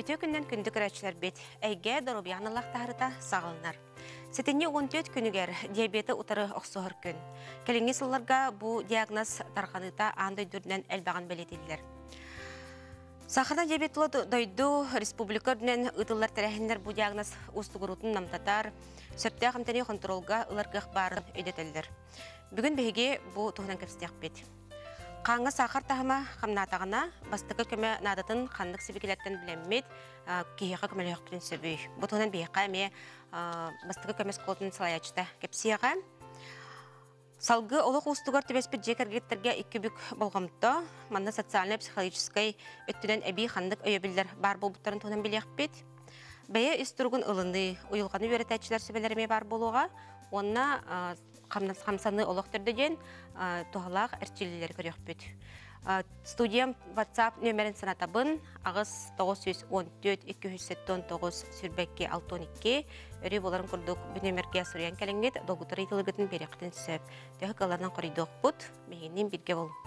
Өтө күннен күндік көрәтшілер бет, әйге дорубияғнылақ тағырыта сағылынар. Сетенне 14 күнігер диабеті ұтары оқсуғыр күн. Келіңе сылларға бұл диагноз тарқаныта аңдай дүрдінен әлбаған бәлетелілер. Сахарна диабетлы дойду республика дүнен ұтылар тәрәхіндер бұл диагноз ұстығырутын намтатар, сөпті қамтаны контролға ұларғық барын өйдетелдер. Бүгін бәйге бұл тұғынан көпстек бет. Қаңғы сахар тағыма қамнатағына бастықы көмі надатын қандық себекелеттен білеммет кейіға көмелі өқтірін сөбүй. Бұтығынан бейіқа әме бастықы көмес қолтын салаячыда кепсияға. Салғы олық ұстығыр төбеспет жекергеттерге 2 бүк болғамытта, манна социальный психологической өттінен әбей қандық өйебілдер бар болбыттарын тұғынан білек бет. Бәйе үстіргін ұлынды ұйылғаны өретәтшілер сөбелеріме бар болуға, онына қамсаны олық түрдеген туғалақ әрчелілер көрек бүт. Студиям WhatsApp нөмерін санатабын ағыз 914-279 сүрбәкке 62 өрі боларын күрдік бұл нөмерге сұриян кәліңгет долгутыр етілігітін беректін сөп. Дөгі қаларынан қоридоқ бұд, мегеннен бірге бол.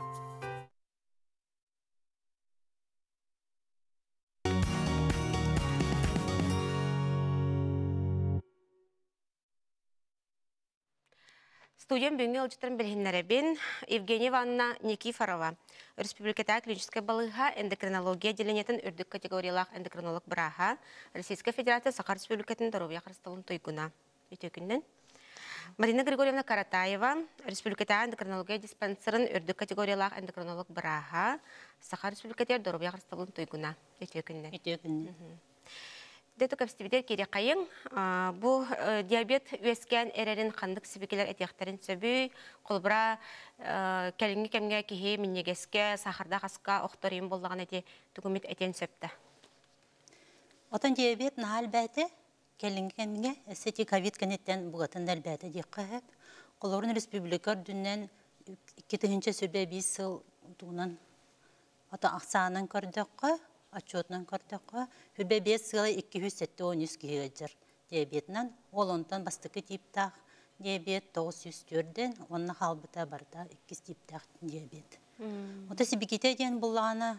Студиям бүгінгі ұлжыттарын білгенлеребен Евгения Ивановна Никифорова, Республиката клиническая балыға эндокринология деленетін үрдік категориялақ эндокринолог бұраға, Российская Федерация Сахар Республикатын Доровия Қырыстылын тойгуна. Өтекіннен. Марина Григорьевна Каратаева, Республиката эндокринология диспансерын үрдік категориялақ эндокринолог бұраға, Сахар Республикатер Доровия Қырыстылын тойгуна. Өтекіннен. Дәті көпстебедер кере қайын, бұл диабет өскен әрерін қандық себекелер әтияқтарын сөбүй, қолбыра кәліңгі кәмге кейі міннегеске, сахарда қасқа оқтарым болдаған әте түгімет әтен сөпті. Отын диабет нағал бәті кәліңгі кәмге әсеті ковид кәнеттен бұғатын дәл бәті дек қағып. Қолорын республикар дүннен 2-ші сөбе 5 сыл тұғынан ақсағынан көрдіққа, отчетнан картақа хүрбе 5 сылы 213 күйгеджір диабетнан, ол онтан бастықы типтақ диабет 904-ден, онына қалбыта барда 2 типтақ диабет. Ота себекете ден бұлағына,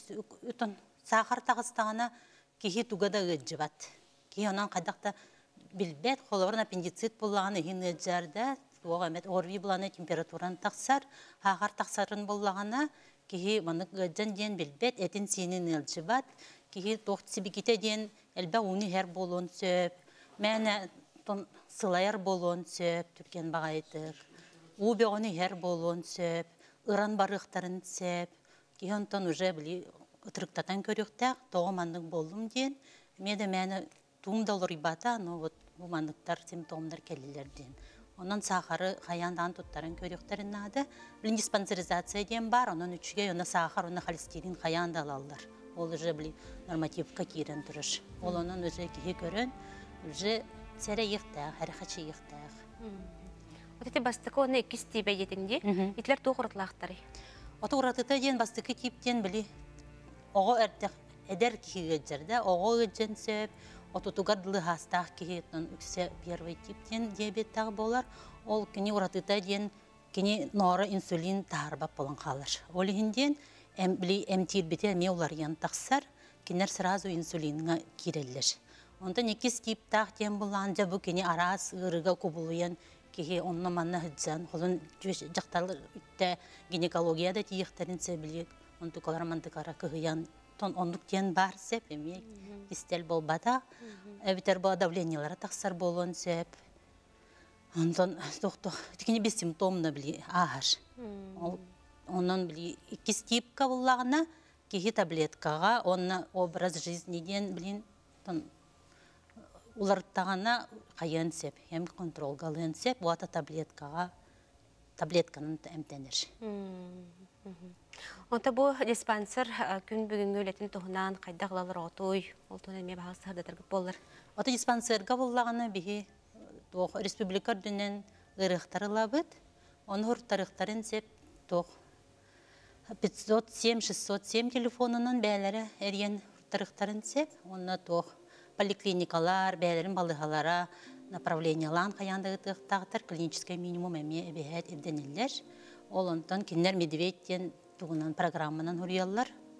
сахар тағыстағына кейі туғада ғыджы бат. Кейі онан қадақта білбет, қолорын аппендицит бұлағына ең ғыджарда, орви бұлағына температураны тақсар, хағар тақсарын бұлағына, Кихи манық ғаджан ден білбет, әтін сенің әлжі бат. Кихи тоқты себекете ден әлбә уны әр болуын сөп. Мәні сылайар болуын сөп, түркен бағайтық. Убе оны әр болуын сөп. Иран барықтарын сөп. Кихи онтан уже білі ұтырықтатан көріқтәк, тоғы мандық болуым ден. Мәні туымдалыр ибата, но бұл мандықтар симптомдар келілер ден. Onun saharı hayandan tuttарын körüktörün adı. Bilin dispансеризация ден бар, onun üçge ona sahar, ona холестерин hayanda alallar. Ol уже били нормативка кирен турыш. Ol onun уже кихи көрөн, уже сере йыктак, харахачы йыктак. Вот эти бастыкы оны 2 типе етинде, итлер тоғыртлақтары. Оты уратыта ден бастыкы типтен били ого эрдек эдер кихиге жерде, ого ыджен сөп, отутугардылы хастақ кейеттен үксе первый типтен диабеттағы болар. Ол кені уратыта ден кені нора инсулин тағырбап болан қалыр. Ол егінден әмтир бете әме олар ян тақсар, кенер сразу инсулинға керелер. Ондан 2 типтақ ден болан жабы кені арас ұрыға көбілуен кеге онына манна хүдзан. Олын жақтарлы үтті гинекологияда тиектерін сөбілек. Онды колар мандықара кығыян тон ондық ден бар сеп, емек, истел болбада. Әбітер бұл давлениялары тақсар болуын сеп. Ондан, тікіне бес симптомны білі ағар. Онын білі 2 типка болағына, кеге таблеткаға, онына образ жизнеден білін, оларттағана қайын сеп, ем контролғалын сеп, оата таблеткаға, таблетканын әмтенір. Онта бұл диспансер күн бүгінгі өлетін тұғынан қайдағылалар отуй, ол тұғынан ме бағасы ғадатырғып болыр? Ота диспансерға болағына бігі республикар дүнен ғырықтары лабыд, оны ғырықтарын сеп 507-607 телефонының бәлері әрген ғырықтарын сеп, оны поликлиникалар, бәлерін балығалара, направлениялан қаяндағы тұқтағытар клинический минимум әме әбәйәт әбденелер. Ол онтан кеннер медведтен туғынан программынан ұриялар,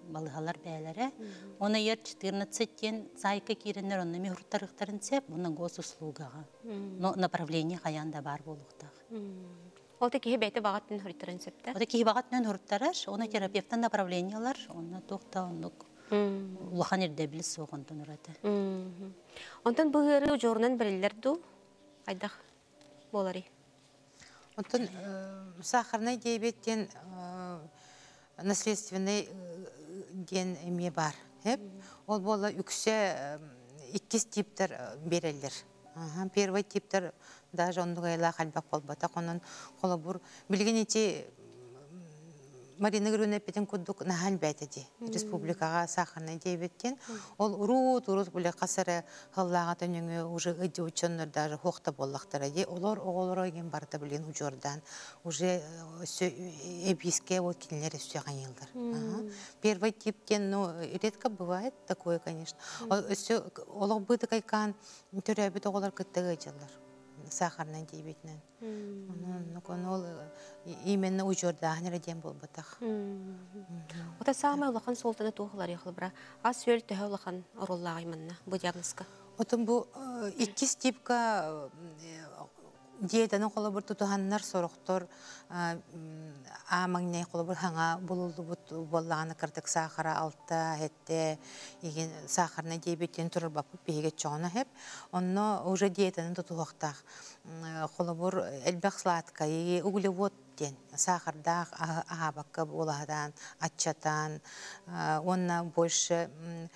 балыгалар бәләре. Оны ер 14-тен сайка киреннер, оны мехуртарықтарын сеп, оны гос услугага. Но направление қаянда бар болуқтақ. Ол те кихи бәйті бағаттын хүрттірін септі? Ода кихи бағаттын хүрттараш, оны терапевтан направлениялар, оны тоқта, оны улахан ерде біліс соғын ұрады. Онтан бұғыры жорынан бірілер ду, айдақ болары? Онтан сахарный диабеттен наследственный ген эме бар. Ол бола үксе 2 типтер берелер. Первый типтер даже ондугайла халбак болбата. Онын қолы бұр. Білген ете Марина Грюна петен кудук нахал бәйтеди. Республикаға сахарный диабеттен. Ол урут бұлі қасыры ғыллаға төніңі уже үді ученлер даже хоқта боллақтары. Олар оғылыр ойген барда білген ұжордан. Уже эписке ол келінер өстеған елдер. Первый типтен, редко бывает такое, конечно. Олар бұды кайкан түрәбет оғылар күттігі жылдар. Сахарный диабетінен. Ол именно ұжордағын реден бол бұтақ. Ота сағамай олақан солтаны туғылар еқыл бұра. Аз сөл түхі олақан ороллағы иманна бұ диагнозка? Отын бұл 2 типка диетаны қолы бір тұтығаннар сорықтыр, амаңнай қолы бір хаңа бұлылды боллағаны кірдік сахара алта, әтті, сахарны диабеттен тұрыр бапы бейгет жоғына хеп. Онны уже диетаны тұтығықтақ. Қолы бір әлбәқ сладка, углевод ден, сахардақ, ағабаққа боладан, атчатан, онна больше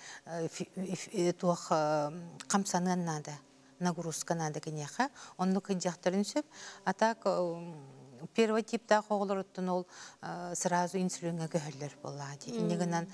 туақ қамсанын нады. Нагрузка надо, конечно. Он ну-ка дяхтарин сөп. А так первый тип та хоглор оттон сразу инсулинга көһөллөр болады. Инегенен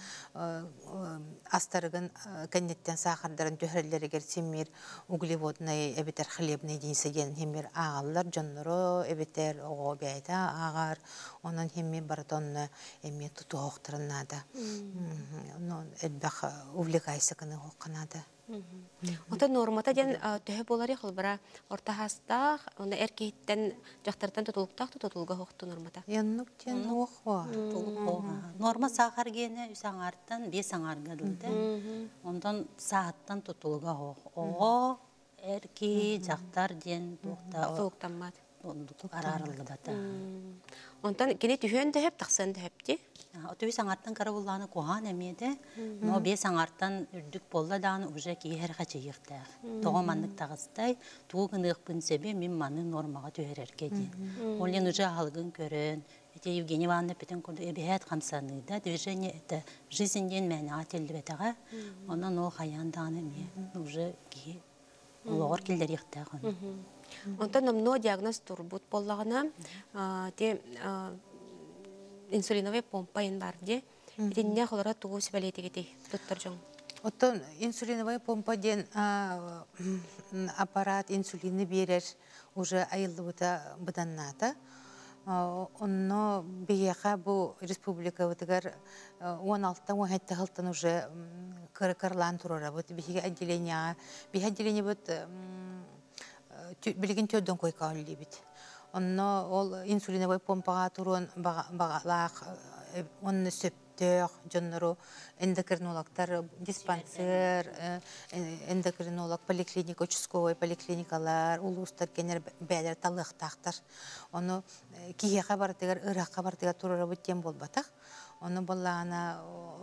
астарыгын кеннеттен сахардарын төһөрлөргөр семир углеводный эбетер хлебный дейсеген хемир агаллар жонноро эбетер ого бейда агар онан хемми баратонны эми тутуоктырнада. Но эббах увлекайсыкыны хокканада. Ота нормата ден төһө болары хылбара орта хастах, оны эркейттен жактартан тутулга хокту нормата. Яннук тен охва. Норма сахар гені үсаңарттан 5 аңарга дылды. Ондан сааттан тутулга хох. Ого эрки жактар ден Тоқтаммат. арарылды бата. Онтан кене түһөн дөһөп тахсан дөһөпти. Отуй саңарттан карабулланы кухан эмеде, но 5 аңарттан үрдүк болла дааны уже киһер хачыйыктар. Тогоманнык тагыстай, тугынык пынсебе мен маны нормага төһөрерге ден. Олен уже алгын көрөн, эте Евгения Ивановна петен курду эбехет камсаны да движение это жизненден мәнага телбетага. Онан ол хаянданы мен уже ки лор килдер яктаган. Онтан намно диагноз турбут боллагына те инсулиновый помпа ен бар де. Итинне холора тугу сибалетигити доктор жон. Оттон инсулиновый помпа ден аппарат инсулины берер уже айылыбыта быданната. Онно бияха бу республика вытыгар 16-17 хылтан уже кыркырлан турара. Вот бихиге отделение вот билген төдөн койка олибит. Онно ол инсулиновый помпага турун багалак, онны сөптөк, жоннору эндокринологтар, диспансер, эндокринолог, поликлиника, участковый поликлиникалар, улустар кенер бәлер талыктактар. Оны киега бартыгар, ыракка бартыгар турара бүттен болбатак. Оны боллагана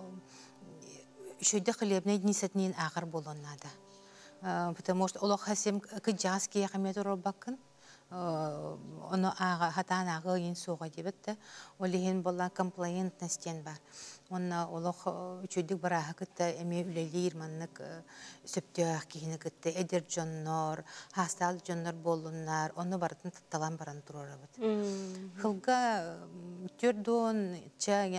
шөйдө хлебный днисетнин агар болоннада. Потому что олох хасем кыджас киега метро бакын. Оны хатан ағы ен соға дебетті. Олеген болан комплаентнестен бар. Оны олық үчөйдік бараға күтті әме үлелер маннық сөптіғақ кейіні күтті. Эдер жоннор, хастал жоннор болуннар. Оны барын тұтталан баран тұрора бұд. Хылға түрдон,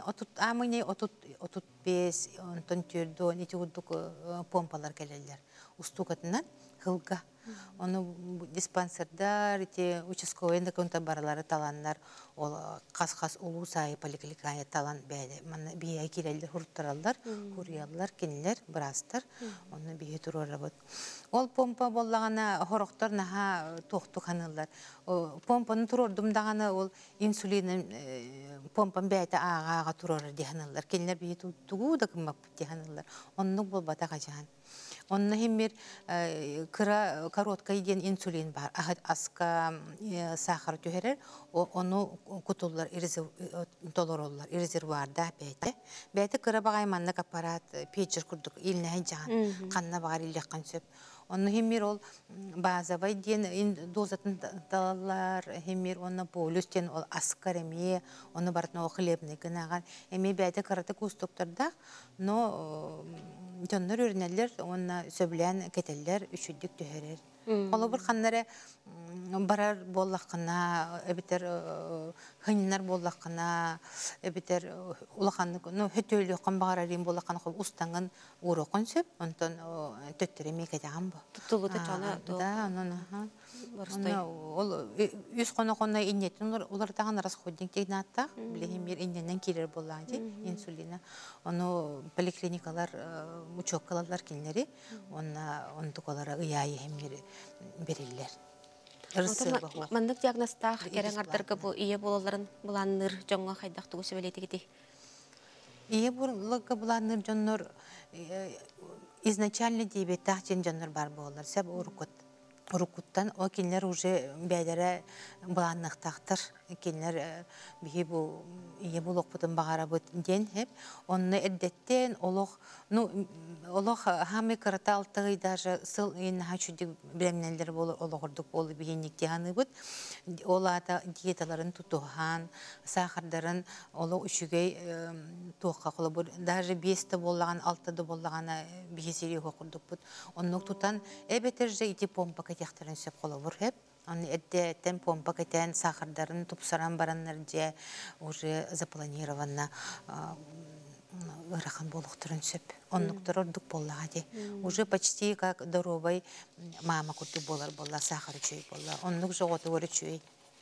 амыне 35, онтон түрдон, еті ұдық помпалар келелер. устугатынан хылга. Оны диспансердар, участковый эндокринология баралары таланнар, ол қас-қас улуу сайы поликлиникая талан бия кирелдер хурттаралдар, хуриялар, кенелер, брастар, оны бия туру работ. Ол помпа боллагана хороктор наха тоқту ханылар. Помпаны турордумдагана ол инсулин помпан бәйті ағаға турор деханылар. Кенелер бия тугу да кыммап деханылар. Оннук бол бата қажан. Онна химмер короткай ден инсулин бар. Аска сахар түйерер, оны кутулар, толороллар, резервуарда бәйті. Бәйті кыра бағайманнық аппарат, пейджер күрдік, илнәй жан, қанна бағар илек сөп. Оны химмер ол базавай ден дозатын талалар, химмер оны полюс ден ол аскар әме, оны бартын ол хлебный гынаған. Әме бәйті кыраты күстіктірді, но жоннор өрнелер, оны сөбілен кетелер, үшүддік түйерер. Қолы бір қаннары барар боллаққына, әбітер хыннар боллаққына, әбітер ұлаққаны, хөтөлі оқан бағарарин боллаққаны қол ұстаңын ұроқын сөп, онтан төттіреме кетеген бұл. Тұтылыды жаны? Да, ол үз қона-қона иннетін олардаған расходник деген аттақ, білігімер инненен керер болған де, инсулина. Оны поликлиникалар, учоккалалар кенлері, оны тұқалары ұяйы хеммері берелер. Мандық диагностақ керен ардырғы бұл ие болаларын бұланыр жоңға қайдақты көсі бәлеті кеті? Ие болалығы бұланыр жоңныр изначально диабеттақ жен жоңныр бар болалар. Сәбі ұрықуттан о кенлер уже бәдері бұланықтақтыр. Кенлер бейі бұл ие бұл оқпытын бағара бұтын ден хеп. Оны әддеттен олық хамы қырата алтығы даже сыл еннаға чүдік білемнелер болыр олығырдық болы бейіннікте ғаны бұд. Олада диеталарын тұтуған, сақырдарын олық үшігей тоққа қолы бұд. Даже 5-ті болаған, 6-ті болған бейсері қоқырдық бұд. Онық тұтан әбетер же ити помпа кәтектірін сөп қолы бұр хеп. Оны әддеттен помпа кәтен сақырдарын тұпсаран баранлар же уже запланированна ырахан болуқтырын сөп. Оннуктар ордук боллаға де. Уже почти как здоровый мама күрді болар, сахар чөй болар. Оннук жоғыты өрі чөй.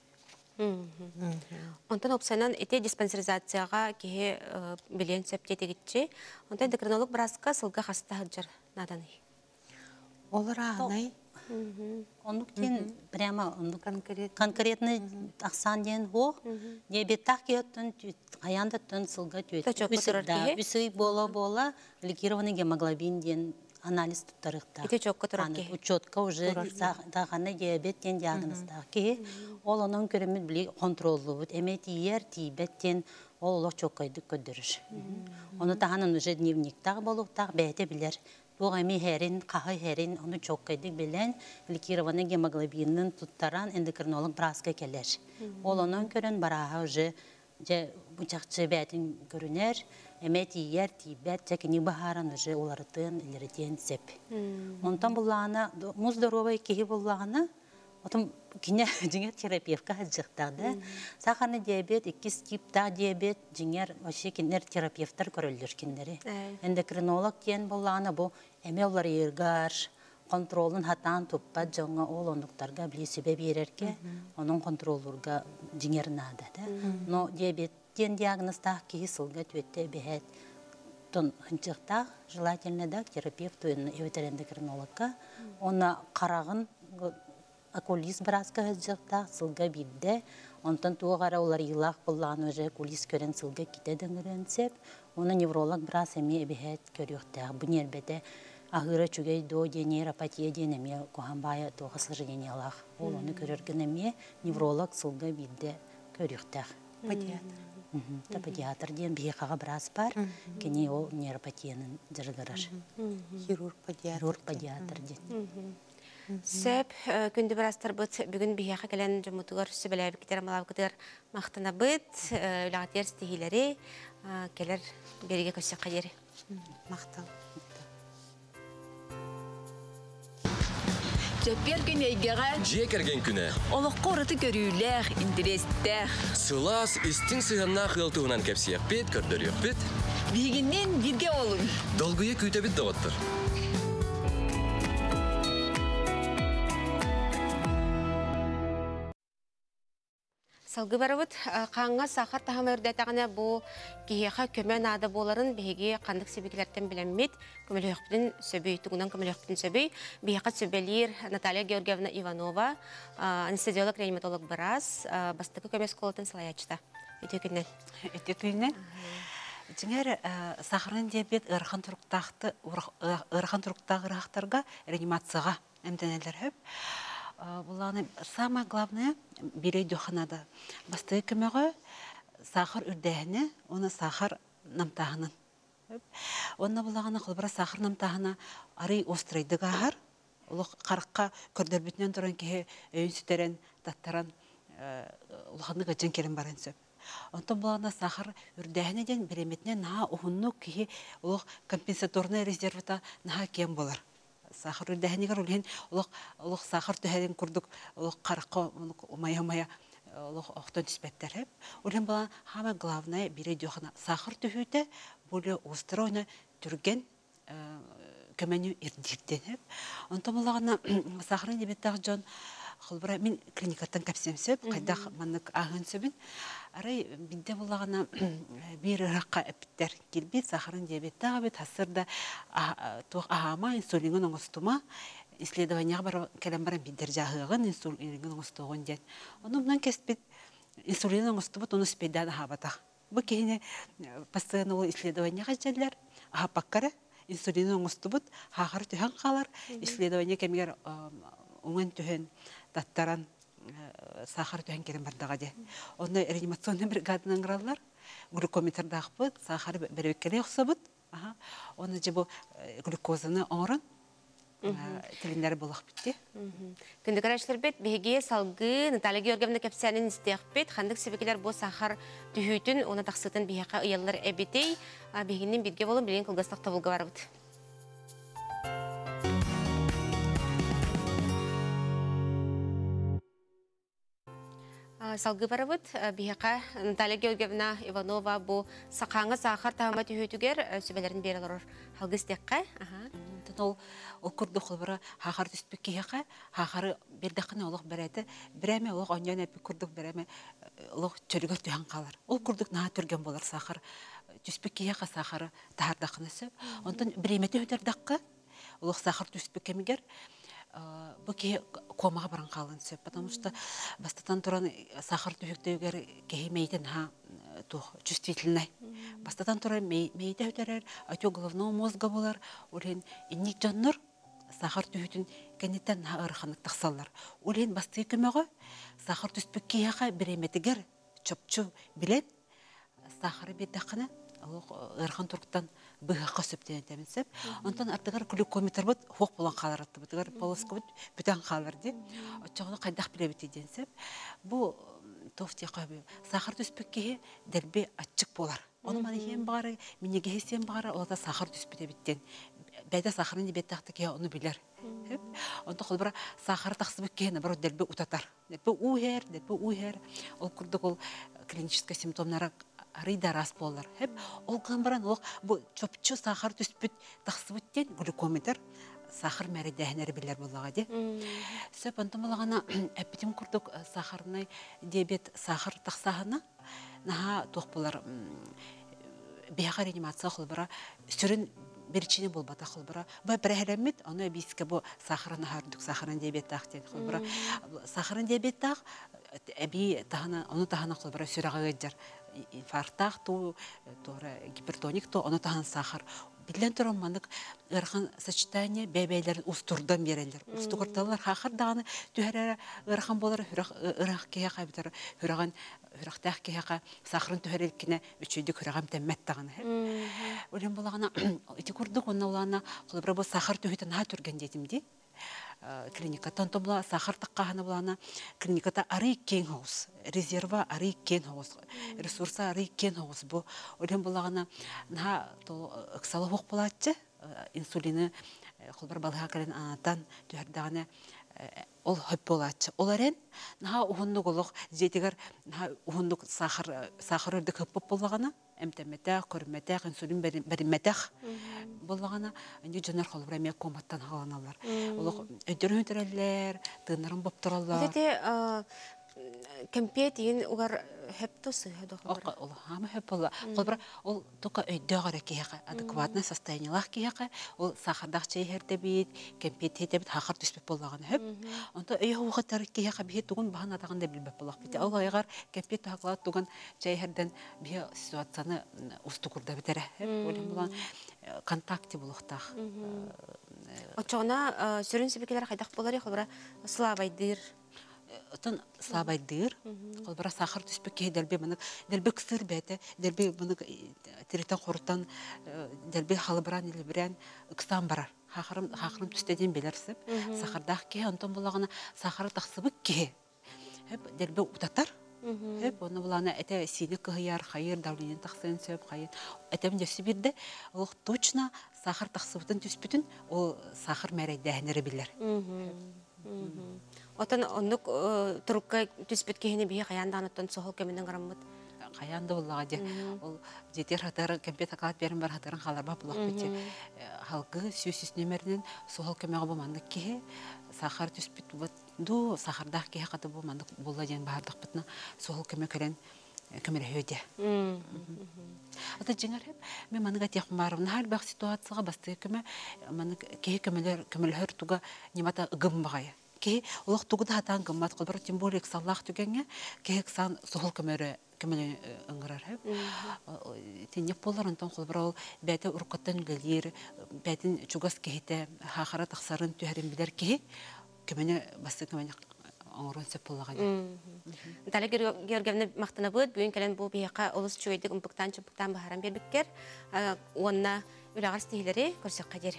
Онтан опсайнан эте диспансеризацияға кеге білен сөп детегітче. Онтан эндокринолог біразға сылға хаста хаджар наданы. Олар ағынай. Онук ден прямо конкретный ақсан ден о, диабеттақ кеоттын аяндаттын сылға түйет. Үсі бола-бола ликированный гемоглобин ден анализ тұттарықта. Ете чокка тұрар ке? Учетка уже дағаны диабет ден диагностақ ке. Ол оның көрімет біле контролы бұд. Әмет иер тибет ден ол олық чоккайды көдірір. Оны тағанын уже дневниктақ болуқтақ бәйті білер. Туғами хәрин, қағы хәрин, оны чоккайдық білен ликированный гемоглобиннің тұттаран эндокринолог браска келер. Ол оның көрін бараға уже бұчақчы бәтін көрінер, әмет иер, тибет, жәкіні бағаран уже олардың илерден сеп. Онтан бұлағына, мұз здоровай кейі бұлағына, отым кине жиңер терапевка хаджықтады. Сахарный диабет, 2 типтағы диабет, жиңер вообще кинер терапевтар көрілдер киндері. Эндокринолог кен болағына бұл әме олар ергар, контролын хатан тұппа жоңа ол ондықтарға біле сөбе берерке, оның контролырға жиңер нады. Но диабеттен диагностақ кейі сылға төтті бәйт. Тон хынчықтақ, желательно да терапевт өйтер эндокринологқа, оны қарағын акулис бразка жықта сылға бидді. Онтан туғара олар илақ болған өже акулис көрен сылға кетеден көренсеп, оны невролог браз әме әбіхет көріқтақ. Бұн елбеті ағыры чүгей до нейропатия денеме коған бая тоғысыр дене алақ. Ол оны көрерген әме невролог сылға бидді көріқтақ. Педиатр. Педиатр ден бейқаға браз бар, кене ол нейропатияның жырғырыр. Хирург педиатр ден. Сөп, күнді бірастар бұд, бүгін бейяқа кәлін жұмытығыр, сөбіләбі кетер амалау кетер мақтына бұд, үлағатер стихилері, келер береге көсек қадері. Мақтал. Сөппер күн әйгеға жекерген күні. олыққа ұрыты көрілер, интерестер. Сылас істің сығанна қылтығынан кәпсияқ бет, көрдіріяқ бет. Бігіннен бірге олын. Долгүйе күйтебет дауаттыр. Салгы барыбыт қаңға сахар тахам өрдәтәгенә бу киһәхә көмә нада боларын беге кандык себекләрдән беләммит. Көмелөктән сөбей тугынан көмелөктән сөбей. Бияка сөбелир Наталья Георгиевна Иванова, анестезиолог реаниматолог барас, бастыкы көмәс колотын салаячта. Өтекеннән. Өтекеннән. Жеңер сахарный диабет ырхан туруктакты ырахтарга реанимацияга эмтенелер хөп. Буланы самое главное бирей дөханада. Басты көмөгө сахар үрдәһенә, оны сахар намтаһынын. Онна булаганы кылбыра сахар намтаһына арый острыйды гахар. Улы карыкка көрдөр бүтнен туран ки өйн сүтәрен таттаран улханы гыжын керен барын сөп. Онтон булагына сахар үрдәһенә ден биреметне на ухунну ки улы компенсаторный резервта на кем булар. Сахар үрдәһенегә рулен улы сахар төһәден курдук улы карыкка мая улы охтон түспәттәр. Улен була хама главное бире дөхана сахар төһүтә булы устройны түрген көмәнү ирдиктен. Онтон булагына сахарын дибеттәг жон Холбара мин клиникаттан капсем сөп, кайда маннык агын сөбин. Арай бидде булагына бир ракка эптер килбит сахарын диабеттага бит хасырда тук ахама инсулинын оңостума исследование бар келембар биддер жагыгын инсулинын оңостугун ден. Онунан кеспит инсулинын оңостубут оны спедан хабата. Бу кейине постоянно исследование гажалар ахапаккара инсулинын оңостубут хагар төһөн калар исследование кемгер уңын төһөн таттаран сахар төһөн керен бардага де. Онда реанимационный бригаданы аңгыралар. Глюкометрдагы бут, сахар берекеле оксобут. Оны же бу глюкозаны оңран. Телинләр булак битте. Көндәгәчләр бит беге салгы Наталья Георгиевна капсянын истәхбет, хандык себекеләр бу сахар төһүтен, оны тахсытын бияка ыяллар әбитей, бегеннән бирге булып билен кылгастык табылга барыбыт. Салгы барыбыт бияка Наталья Георгиевна Иванова бу сакаңга сахар тахамат төһүтүгер сөбеләрен берелер. Халгыс теккә. Ол курду холбара хахар түспекке яка хахары бердакны олох берәте берәме олох оньян эпи курдук берәме олох чөргө төһән калар. Ол курдук на төргән булар сахар түспекке яка сахары тардакнысы. Онтон биремете өтердакка олох сахар түспекке мигер бу ки комага баран калын сөп, потому что бастатан туран сахар түһүктөгөр кехимейтен ха чувствительный. Бастатан туран мейте өтерер, атё головного мозга булар, олен инник жанныр сахар түһүтүн кенеттен ырханык тахсаллар. Олен басты көмөгө сахар түспекке яка биреметигер чопчу билет сахары бедакына ырхан турктан быгакка сөптен темсеп, онтан артыгар глюкометр бут хок булан каларатты бутыгар полоска бут бүтән калыр ди. Очогы кайдак билебит денсеп, бу тофти кабы сахар түспекке дәлбе ачык булар. Оны манихем бары, минеге хесем бары, олда сахар түспете биттен. Бәдә сахарын дибеттакты ки оны билер. Онда холбара сахар тахсыбекке набар дәлбе утатар. Дәлбе уһер. Ол курдык ол клинический симптомнары арыйда рас болар. Хеп ол камбаран ол бу чопчу сахар түспүт тахсыбыттен глюкометр сахар мәридәһенәр билер булага ди. Сөп антымлагана әпитим курдык сахарный диабет сахар тахсаһына наһа тохпулар бияга реанимация холбара сүрен берчине болбата холбара ба бирәһәләмит аны биске бу сахарны хардык сахарын диабет тахтен холбара сахарын диабет тах әби тахана аны тахана холбара сүрәгә җар инфарктах то гипертоник то аны тахан сахар билен торон мандык ырхан сочетание бәбәйләр устурдан берәләр. Устугырталар хахыр даганы төһәрә ырхан болар ырак кия кабитар хөраган хөрактах кия сахрын төһәрелкенә үчүдү хөрагам тәммәт даганы. Үлем булагына ити курдык онна улана кылбыр бу сахар төһүтен ха түргән дидим ди. Клиникатан тобла сахар таккаһына булана клиниката арый кен хаус резерва арый кен хаус ресурса арый кен хаус бу үлем булагына на то ыксалы хок булатчы инсулины холбар балга келен анатан төһәрдәгәне ол хөп булатчы оларен на ухундук олох жетигер на ухундук сахар өрдүк хөп булганына эмтемете көрмете инсулин бермете булганына инде жонор холбар эме коматтан халаналар олох өдөрүн төрөллөр тынырын боп тураллар. Эти кемпет ин угар хептосы дохлар. Ол хамы хөп бола. Колбара ол тока өйдөгөр кияка адекватный состояниелах кияка ол сахардак чейхерде бит, кемпетте бит хахар түспеп боллаган хөп. Онда өй хугатар кияка бит тугун бахана тагында билбеп боллак бит. Ал айгар кемпет хаклат туган чейхерден бия ситуацияны устукурда битере хөп. Олем булан контакты булуктах. Очона сүрүн сибекелер кайдак болар колбара слабайдыр. Отон слабайдыр, колбара сахар түспекке дәлбе мынык, дәлбе кысыр бәте, дәлбе мынык теритан хорутан, дәлбе халыбран илбран кыстан барар. Хахрым түстеден белерсип, сахардах ке антон булагына сахар тахсыбык ке. Хеп дәлбе утатар. Хеп оны булана әтә сине кыяр, хайыр давление тахсын сөп, хайыр. Әтәм җәсе бирде, ул точно сахар тахсыбытын түспүтүн, ол сахар мәрәйдәһенере билер. Отон оннук турукка түспет кehine бие каяндан оттон сохол кеменен гараммыт. Каянда буллага же. Ол жетер хатар кемпет аклат берин бар хатарын халарба булак бите. Халкы сүсүс нөмерден сохол кемеге булмандык ки сахар түспет бут ду сахардак ки хаты булмандык булла ден бардык битна сохол кеме керен кемере хөйде. Ата жиңер хеп мен маныга техмарым хал бак ситуацияга басты кеме маны ки кемелер туга немата гымбагая. Ки улук тугуда хатан гыммат колбар тем более саллах түгенге ки сан сохол кемере кемеле ыңгырар хеп. Тенеп болар антон колбар ол бәте уркаттан гэлер бәтин чугас кехите хахара тахсарын түһәрин билер ки кемене басты кемене аңрон сеп боллаган. Дали Георгиевна мактана бут бүгүн келен бу бияка улус чуйдык умпуктан бахарам бербиккер. Онна үлагар стилери көрсөк кадер.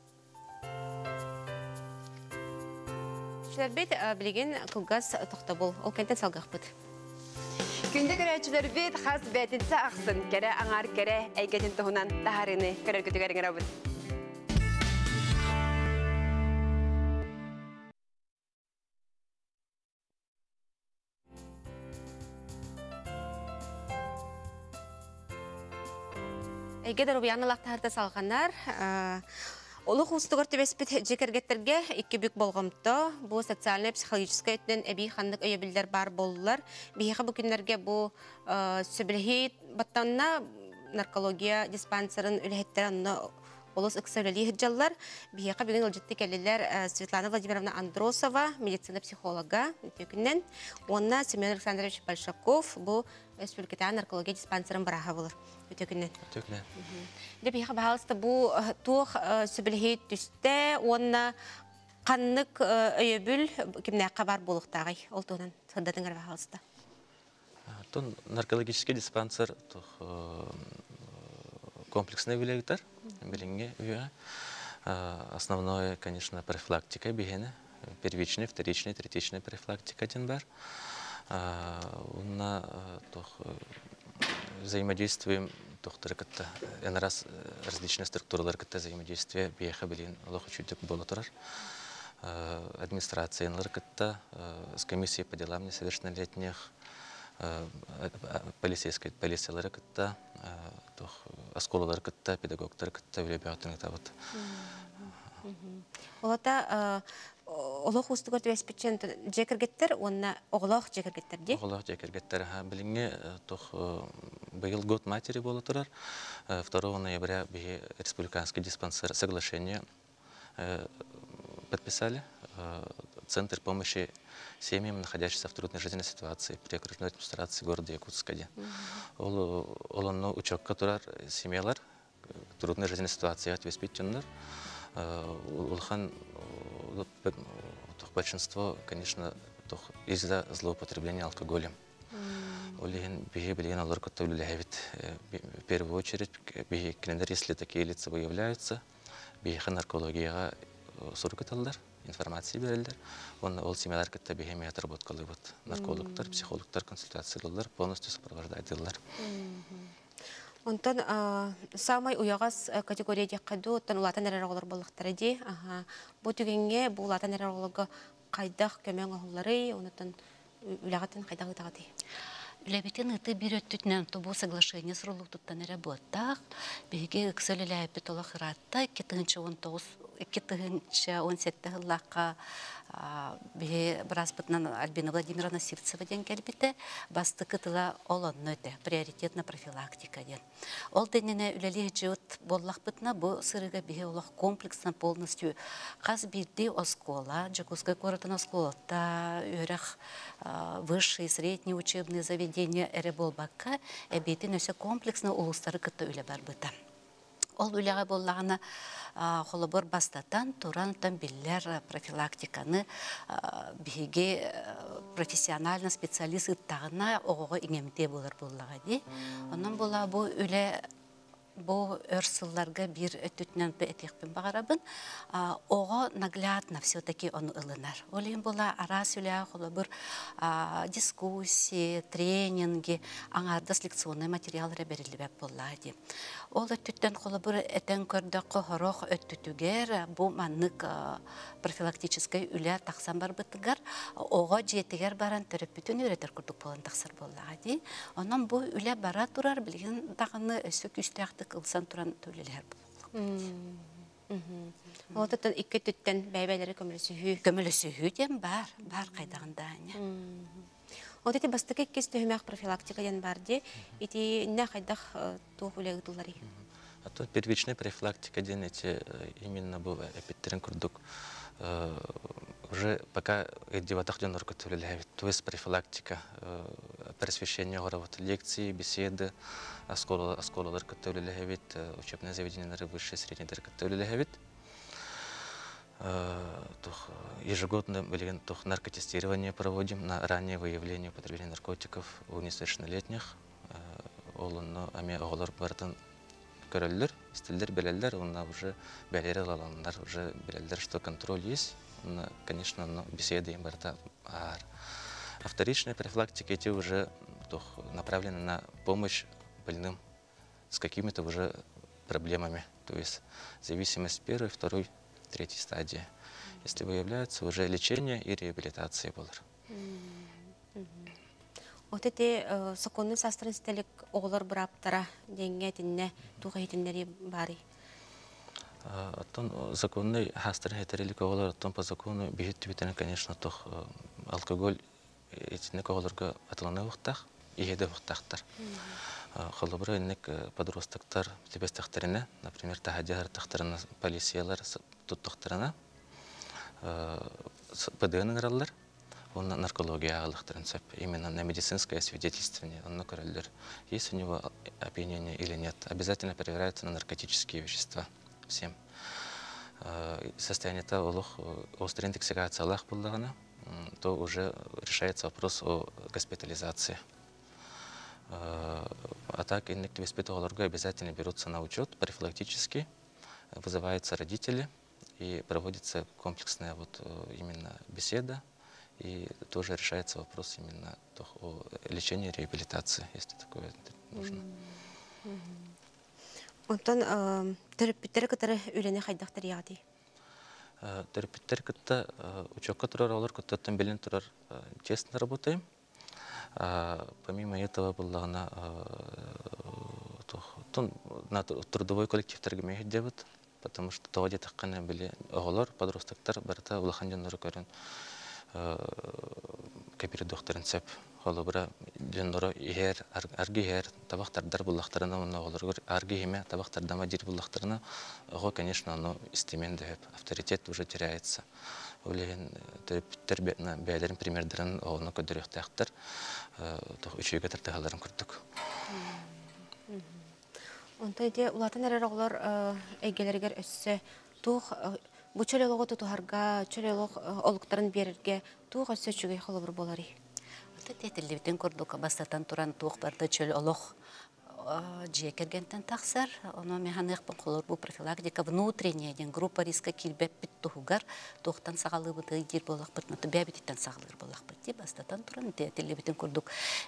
Шербет билеген кылгас токтабул. Ол кенте салгак бут. Күнде көрәчілер бет хас бәтінсі ақсын кәрі аңар кәрі әйгетін тұғынан тахарыны көрер күтігеріңер абын. Эйге дәрубияны лақтағырда салғанар. Олық ұстығыр төбеспет жекергеттерге екі бүк болғымды. Бұл социально-психологический өтінен әбей қандық өйебілдер бар болылар. Бейхі бүкіндерге бұл сөбілхейт баттанына наркология диспансерын үліхеттер анына олыс үксөлелі хыджалар. Бейхі бүгін ұлжетті кәлілер Светлана Владимировна Андросова, медицина психолога өтекінен. Онна Семен Александрович Большаков бұл республикатан наркология диспансерын бараға болыр. Өтекінен. Деп яха баалыста бу тух сөбілхейт түсте, онна қаннық өйебіл кімне қабар болуқтағай. Ол туғынан сұрдатыңар баалыста. Тон наркологический диспансер комплексный вилегитар, билинге уя. Основное, конечно, профилактика бигены, первичная, вторичная, третичная профилактика один бар. Унна взаимодействуем тохтырыкытта, раз различные структуралар кытта взаимодействия бияха билин лоху чудик болотурар. Администрациялар кытта, с комиссией по делам несовершеннолетних, полициялар кытта, осколалар кытта, педагогтар кытта, үлебеғатының табыт. Олата олох устугар төбеспетчен жекергеттер, онна оғылох жекергеттер де? Оғылох жекергеттер. Біліңге был год матери было турар. 2 ноября республиканский диспансер соглашение подписали. Центр помощи семьям, находящимся в трудной жизненной ситуации при окружной администрации города Якутска. Олонно учок, который семьялар трудной жизненной ситуации отвеспетченнер. Улхан большинство, конечно, из-за злоупотребления алкоголем. В первую очередь, если такие лица выявляются, наркология сургаталдар, информация берелдер, ол семьялар кытта бихемия отработкалы наркологтар, психологтар, консультациялар полностью сопровождайтылар. Онтан самай уягас категория декаду, оттан улатан әрер олар болықтары де. Бұ түгенге бұл улатан әрер оларға қайдақ көмен оғылары, онытан үлағатын қайдақ ұтағады. Үләбетен ұты бір өттүтінен бұл соглашение сұрылық тұттан әрі бұттақ. Беге үксөлі ләйіпті толық ұратта 2-19 2017 жыллаққа Браспытнан Альбина Владимировна Сивцева ден келбіті басты кытыла олонны өте, приоритетна профилактика ден. Ол денене үлелі жуыт боллақ бітна бұл сырыға бе олақ комплексно полностью қаз бірді оскола, Джакускай городын осколата, өрәқ высшие, средние учебные заведения әрі болбаққа әбетін өсе комплексно ұлыстары кытты үлі бар бұта. Ол үліға боллағына холобор бастатан турантан биллер профилактиканы биге профессионально специалист ыттағына оғығы иңемде болар боллаға де. Онан бола бұл үлі Бу өрсылларга бир өттүтнен этекпен багарабын. Ого наглядно все-таки он ылынар. Олин була арас үлә холобыр дискуссии, тренинги, аңардас лекционный материалдар берилбек боллады. Ол өттүттен холобыр этен көрдөккө хорох өттүтүгер бу маннык профилактический үлә таксан бар бытыгар ого жетигер баран төрөпүтүн үйрөтөр курдук болон таксар боллады. Онан бу үлә бара турар билген дагыны өсөк үстәк кылсан туран төлелер бұл. Олтаттан икки түттен бәйбәйлері көмілісі Көмілісі ден бар қайдағында. Олтатты бастықы кес төхімәк профилактика ден бар де, еті не қайдақ туық үлегі тұлары? Первичная профилактика ден именно бұл әпеттерін күрдік. Уже пока деватах ден оркотөлелер, то есть профилактика, просвещение город, лекции, беседы, осколалар көтөлелер, учебное заведение высшее, среднее көтөлелер. Ежегодно наркотестирование проводим на раннее выявление употребления наркотиков у несовершеннолетних. Олонно ами оголор бартын көрөллөр, стилдер белелер, онна уже белери алаландар, уже белелер, что контроль есть. Конечно, беседы им барта. А вторичная профилактика эти уже направлены на помощь больным с какими-то уже проблемами. То есть зависимость первой, второй, третьей стадии. Если выявляется, уже лечение и реабилитация болар. Вот эти законные састрынстелек оғылар бұраптара денге тінне туға етіндері бары? Законный хастырын хетерелік оғылар, по закону бейт түбетені, конечно, алкоголь етінік оғыларға атыланы ұқтақ, егеді ұқтақтар. Холобра иннек подростактар тебестахтарына, например, тахадяр тахтарына, полициялар туттахтарына, ПДН граллар, он наркология алахтарен сэп, именно на медицинское свидетельствование, он на короллер. Есть у него опьянение или нет, обязательно проверяется на наркотические вещества всем. Состояние того, острая интоксикация Аллах буллагана, то уже решается вопрос о госпитализации. А так, иннективеспитологи обязательно берутся на учет профилактически, вызываются родители и проводится комплексная именно беседа, и тоже решается вопрос именно о лечении и реабилитации, если такое нужно. Онтан терапевттер кытары үйлене хайдақтар яғды? Терапевттер кытта учетка турар, олар кыттаттан белен турар честно работаем. Помимо этого была на трудовой коллектив мехет делают, потому что то где-то были оголор, подростактар, барта улахандан норокарен капир докторин сеп, холобра денноро ихер, аргихер, табахтардар буллахтарына, он оголор аргихиме, табахтардама дир буллахтарына, ого, конечно, оно истемен деп, авторитет уже теряется. Олеген терапевттер бәлерин примердерин оғына көдіректәқтір, үшеуге тартығаларын күрдік. Онта еде, улатын әрі оғылар әйгелергер өссі, бұл чөлелоғы тұтығарға, чөлелоқ олықтарын берерге, туық өссі чүгей қолы бір болары? Тетелебітен көрдік, бастатан тұран туық барды чөл олық жекергентен тақсар, оны механикпен қолыр бұл профилактика внутренняя, группа риска келбеп біт тұғығар, тоқтан сағалы бұды дер болақ бұд, мұты бәбететтен сағылыр болақ бұд, деп бастатан тұран тетелебітен көрдік.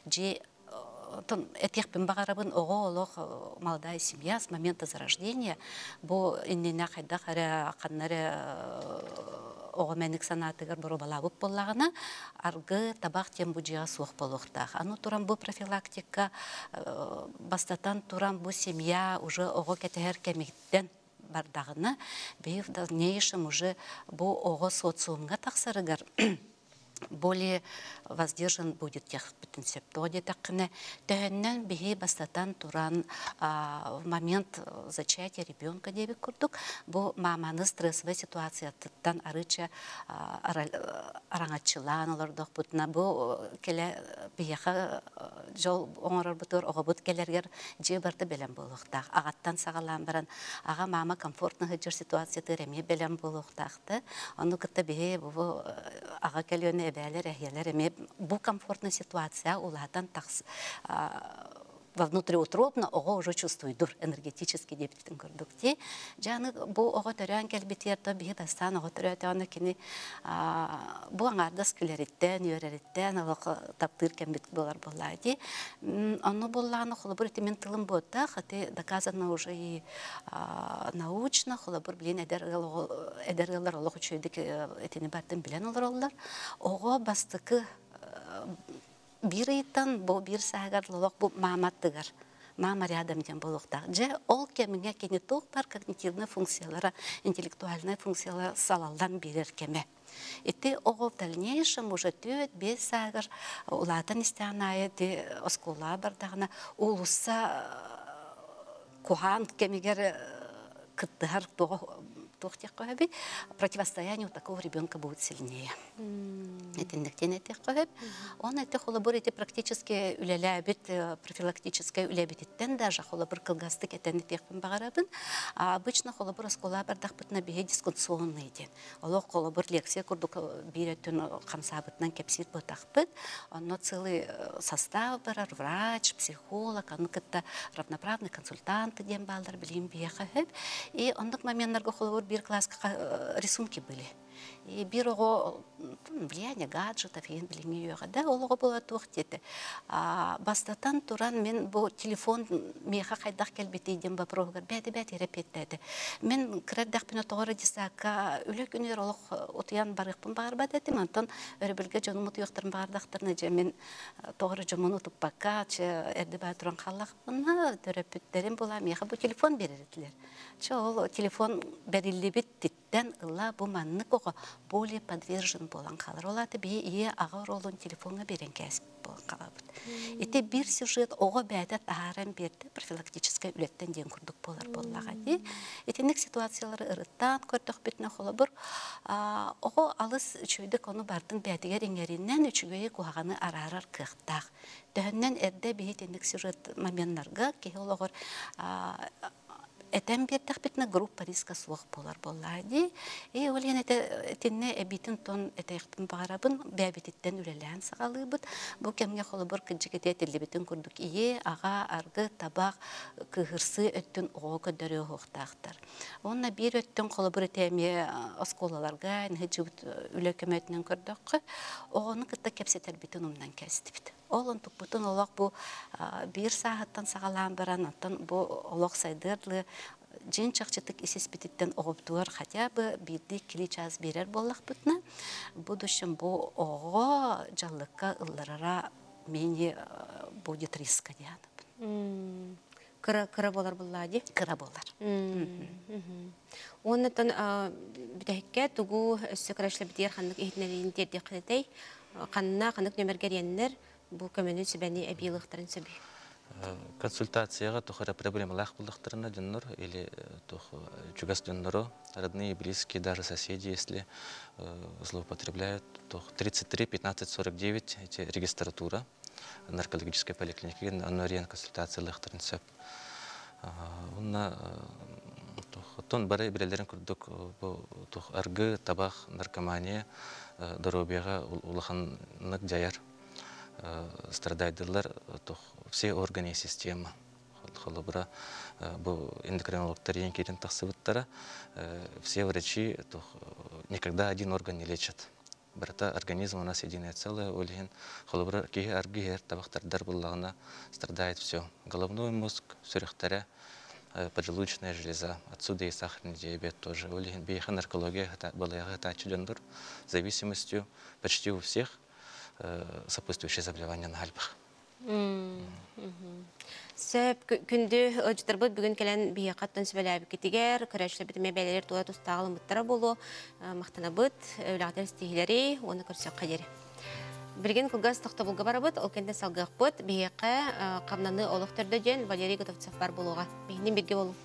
Этекпен бағарабын оғы олық молодая семья с момента зарождения, бұл иннене қайдақ әрі ақаннары оғы мәнік санатығыр бұру балабып болағына, арғы табақ тем бұджыға суық болуқтақ. Ану туран бұл профилактика, бастатан туран бұл семья уже оғы кәтігер кәмектен бардағына, бейв дальнейшем уже бу оғы социумға тақсарыгар более воздержан будет тех потенциал. Тоді тақыны төхіннен бейі бастатан туран в момент зачатия ребенка дебек күрдік. Бұл маманы стрессовая ситуация тыттан арыча араңатчылан олардық бұтына. Бұл келе бейеға жол оңырыр бұтыр, оғы бұт келергер же барды белен болуқтақ. Ағаттан сағалан баран, аға мама комфортны хыджыр ситуация тыреме белен болуқтақты. Оны күтті бейі бұл аға келені эбәлер, әхелер, бұл комфортная ситуация улатан внутриутробно ого уже чувствует дур энергетический дебитин көрдүкти. Жаны бу ого төрөн келбитерде бие дастан ого төрөтөөнө кини бу аңардас күлөриттен, үйрөриттен алак таптыр кембит болар боллайди. Аны болланы холобур этимен тылым болта, хати доказано уже и научно холобур билин эдергелер олох үчөйдүк этини бартын билен олар. Ого бастыкы bir итан бу bir сагар лолок бу маматтыгар. Мама рядом дем болуктак. Же ол кемиңе кени токтар когнитивный функциялары, интеллектуальный функциялары салалдан берер кеме. Ити ого в дальнейшем уже 4-5 сагар улатан истянайы де оскола бардагына улуса кухан кемигер кыттыгар противостояние у такого ребенка будет сильнее. Это не он это холобур эти практически улялябит профилактическое улябитеттен даже холобур кылгастык этен техпен багарабын. А обычно холобур оскола бардах бытна бие дискуссионный ден. Олох холобур лекция курдук биретен хамсабытнан кепсит бытахпыт. Но целый состав барар, врач, психолог, он это равноправный консультант ден балдар билим биехахып. И он к моменту холобур bir класска рисунки были. И бирого влияние гаджетов и билинге да олого бола тохтете. Бастатан туран мен бу телефон меха кайдак келбети дем ба прогар бәте репеттеди. Мен креддак пена тогора дисака үлөк үнөр олох отуян барыкпын бар бадети мантон өрбөлгө жонумут юктырын бардактырны же мен тогора жомуну туппакка че эрде ба туран каллакпын төрөпүттерим була меха бу телефон берердилер. Ол телефон берилибит титтен ылла бу манны кого более подвержен болан калар. Олаты бие ие ага ролун телефонга берен кәсіп болан калабыт. Эте бир сюжет ого бәдет ағаран берді профилактическая үлеттен ден күрдік болар боллаға де. Этенек ситуациялары ырыттан көрдік бетіне қолы бір. Ого алыс үчөйдік оны бардың бәдігер еңерінен үчігөйі куағаны арарар кықтақ. Дөхіннен әрді бие тенек сюжет моментларға кей олығыр Этем бирдах битна группа риска суах болар боллади. И олен этинне эбитин тон этехтин багарабын бәбититтен үлелән сагалыбыт. Бу кемге холобор кыжыгете телебитин күрдүк. Ие ага аргы табак кыгырсы өттүн ого көдөрө хоктактар. Онна бир өттүн холобор этеме осколаларга нехжибит үлөкөмөтүнөн көрдүк. Огону кытта кепсетер битин умдан кестибит. Олон туппутун олақ бу bir сағаттан сағалан баран, антон бу олақ сайдырлы жин чақчытык есеспететтен оғыптуар, хотя бы бірді кили час берер болақ бұтна. Будущем бу оғы жалыққа ылларара мені будет риска дияны. Кыра болар бұллади? Кыра болар. Оннатан бітәкке тугу сөкірәшлі бітер қанық ехтінерін терде қыдетай, қанына қанық нөміргеренлер бұл көмені сөбәне әбейлықтарын сөбі. Консультацияға тұқыра проблемалақ бұлдықтарына дұнныр, или чугас дұнныры, родные, близкие, даже соседи, если злоупотребляют. 33-15-49 эти регистратура наркологической поликлиники, аннуариян консультация лықтарын сөп. Тон бары білелерін күрдік арғы, табақ, наркомания, дорогияға улаханлық жаяр. Страдайдылар все органы и системы. Холобра эндокринологтар ең керен тақсыбыттара. Все врачи никогда один орган не лечат. Брата организм у нас единое целое. Холобра кеге аргигер табақтардар буллағына страдает все. Головной мозг, сұрықтары, поджелудочная железа. Отсюда и сахарный диабет тоже. Бейха наркология была чудендур зависимостью почти у всех сопутствующие заболевания на альпах. Сөп күнді ұжытырбыт бүгін келен бейе қаттын сөбәләбі кетігер, көрәшілі бітіме бәлелер туа тұстағылы мұттара болу, мақтана бұт, өліғатар стихилері, оны көрсек қадері. Бірген күлгаз тоқта бұлға бара бұт, ол кенде салғық бұт, бейеқі қамнаны олық түрді ден Валерий Готовцев бар болуға. Бейінен бірге болу.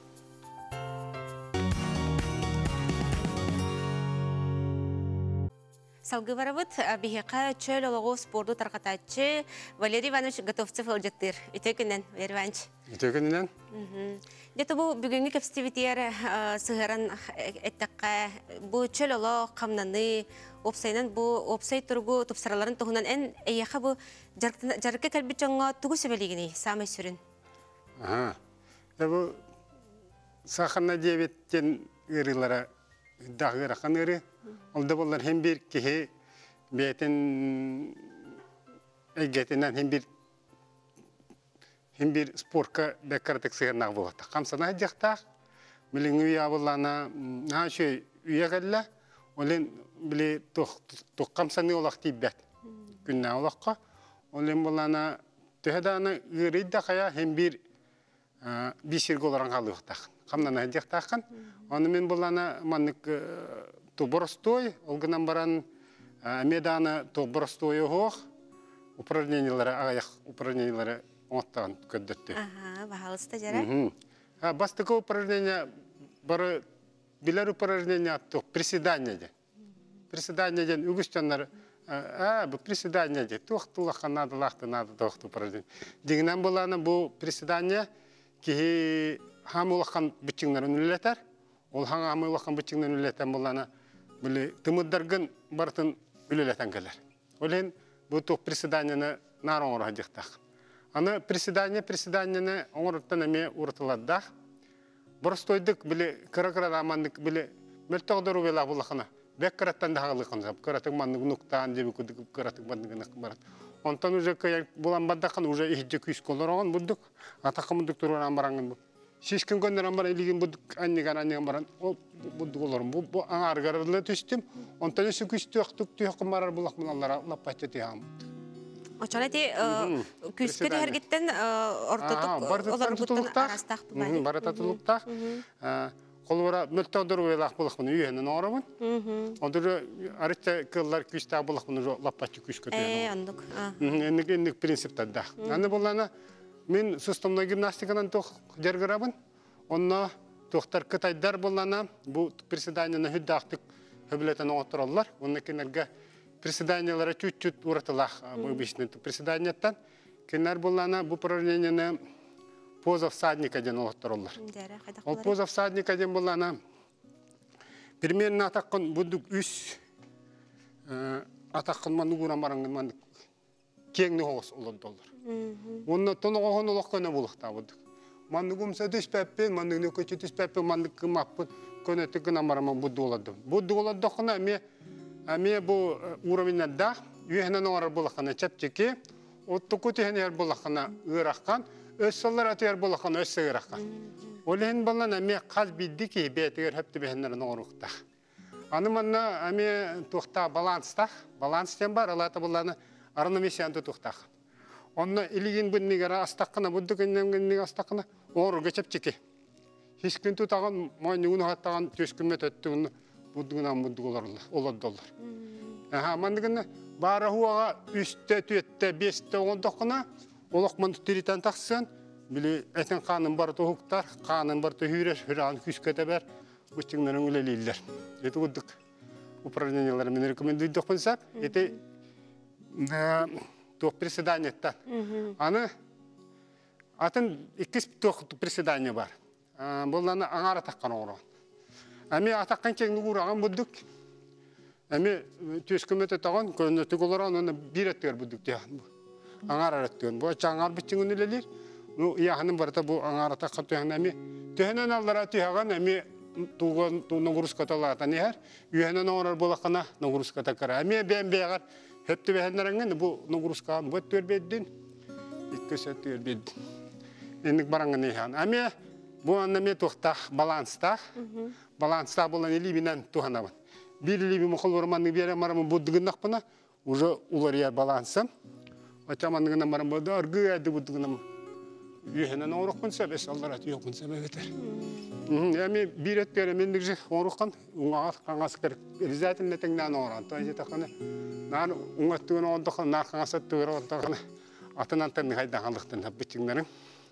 Салгы барабыт, бейеқі чөл олығы спорду тарқататчы Валерий Иванович Готовцев олжаттыр. Үтекінен, Валерий Иванович. Үтекінен? Деді бұл бүгінгі кәпстевитер сығыран әттіққа бұл чөл олы қамнаны опсайнан бұл опсай тұрғы тұпсараларын тұғынан ән әйеқі бұл жарыққа кәлбет жаңға тұғы сөбелігіне самай сүрін. Бұл сақына дебеттен ғырылары дағы ғыраққан ғыры. Олда болар hem bir kehe beten egetinden hem bir sporka bekartık sığırnak boğatta. Kamsana hacıqta bilin üye bulana ha şey üye galla olen bile toq kamsani olaq tibbet. Günna olaqqa olen bulana tehedana gırıyda kaya hem bir bişirgi olarak alıqta. Kamnana hacıqtaqan onu men bulana manık Тоборостой, олгынан баран меданы тоборостой оғық, упражнениялары, ағаяқ упражнениялары оңаттаған көддетті. Бағалысты жара? Бастықы упражнения, бары білер упражнения аттық, приседания де. Приседания ден үгіштенлер, бұл приседания де, тоқтылаққа нады тоқты упражнения. Дегінен боланы бұл приседания кейі хамылаққан бүтчіңлер үнілетер, ол хамылаққан бүтчіңлер үнілетен боланы Были тымыддаргын бартын үлелетен келер. Олен бұл тоқ приседанияны нар оңыр хадиқтақ. Аны приседанияны оңырыттан әме ұрытыладдақ. Бұрыстойдық білі кыра-кырад амандық білі мөлтоғдыру белақ бұлақына. Бәк кыраттан да хағылықын жап. Кыратық мандық нұқтан жебі күдік кыратық мандығын барат. Онтан уже бұлан баддақын уже ихджі күйіс колыр оған бұддық. Атақы мұддық тұрған бараңын бұл. Шешкін көндер амбаран илеген бұддық аннеган баран. Ол бұддық оларым. Бұл аңарғарылы түстім. Онтан өсі күшті өқтік түйіққын барар бұлақ мұналара лаппатты түйіғам. Очан әте күскөді әргеттен ортотық олар бұттың арастақ бұлайды. Бары татылықтақ. Қолуыра мөлттағдыру елақ бұлақ бұны үйенің орамын. Ондыры арытта кыллар күшті бұлақ бұны лаппатты күшкөді. Ондық. Ендік принциптарда. Аны боланы мен суставной гимнастикадан тоқ жергірабын. Онна тоқтар кытайдар болана бұл приседанияны хүддақтық хөбілетін оңыттыралар. Онна кенерге приседаниялары чуть-чуть ұратылақ бұл бешінен приседанияттан. Кенер болана бұл упражненияны поза всадника ден оңыттыралар. Ол поза всадника ден болана примерно атаққын бұдық үс атаққын маңды ұран бараңын кеңні оғыз олады олар. Онна тоны оғын олақ көне болықта бұдық. Маңды көмсі түспәппен, маңды нөкөчі түспәппен, маңды кымақпын, көне түкін амарама бұдды олады. Бұдды олады доқына әме бұл уровеннәдда, үйенен оңарар болаққана чәпчеке, оттықы түйенер болаққана ұйраққан, өз солар атыяр болаққана өз сығыраққан. Олеген болан әме қаз бидді ки бәйтігер хөпті бәхенлерін оңырықта. Аны манна әме тұқта баланстақ, баланстен бар, алаты боланы арномесиянды тұқтақ. Онна илеген бұннегара астаққына, бұдды көннен астаққына оңырға чәпчеке. Хискін тұтаған, майнығын қаттаған төскімет өттігін бұддығынан бұдды олады олар. Мандығына бары хуаға үсті, түйетті, бесті оңдықына олық мұнды түрітен тақсын, білі әтін қанын бар тұғықтар, қанын бар тұхүйрер, хүрағын күскеті бәр, бұстыңларын өлелейлер. Еті бұддық упражнениялары мен рекомендуйдық бұнсап, еті тоқ приседанияттан. Аны атын 2 тоқ приседания бар. Бұл аны аңар атаққан оңырған. Әме атаққан кеңді құраған бұддық. Әме төскөмет атаған, көнетік оларан оны бір әттігер бұддық дейін. Аңар араттығын. Бұл аңар бітчің үнілелер. Яғының барыта бұл аңар атаққан түйіғін әме. Түйінен аллара түйіған әме туғын нұғырысқаталағатан егер. Үйінен оңырар болаққана нұғырысқатақара. Әме бән бәғар хөпті бәхендеріңген бұл нұғырысқаған бұд төрбедден. 2 сөт төрбедден. Ендік бараңын еген. Әме бұл әме тұқтақ баланстақ. Баланстақ болан елебінен тұғанабын. Bir libi muhulvarmanın bir amaramın buddugındak bana, уже улар я балансым. Açamanın amaram burada argı edi buddugınam. үйенен орықпын сәбес, аллар аты yoqпын сәбетер. Әме бирет беремендік же орыққан, ұңағат қаңасы кіріп, ризатын нәтіңнен орған. Тайжы тақаны, нан ұңаттығын оңдықын, нар қаңасат тұғыр оңдықын, атынан тәнні қайдағандықтың бұтчыңдарын.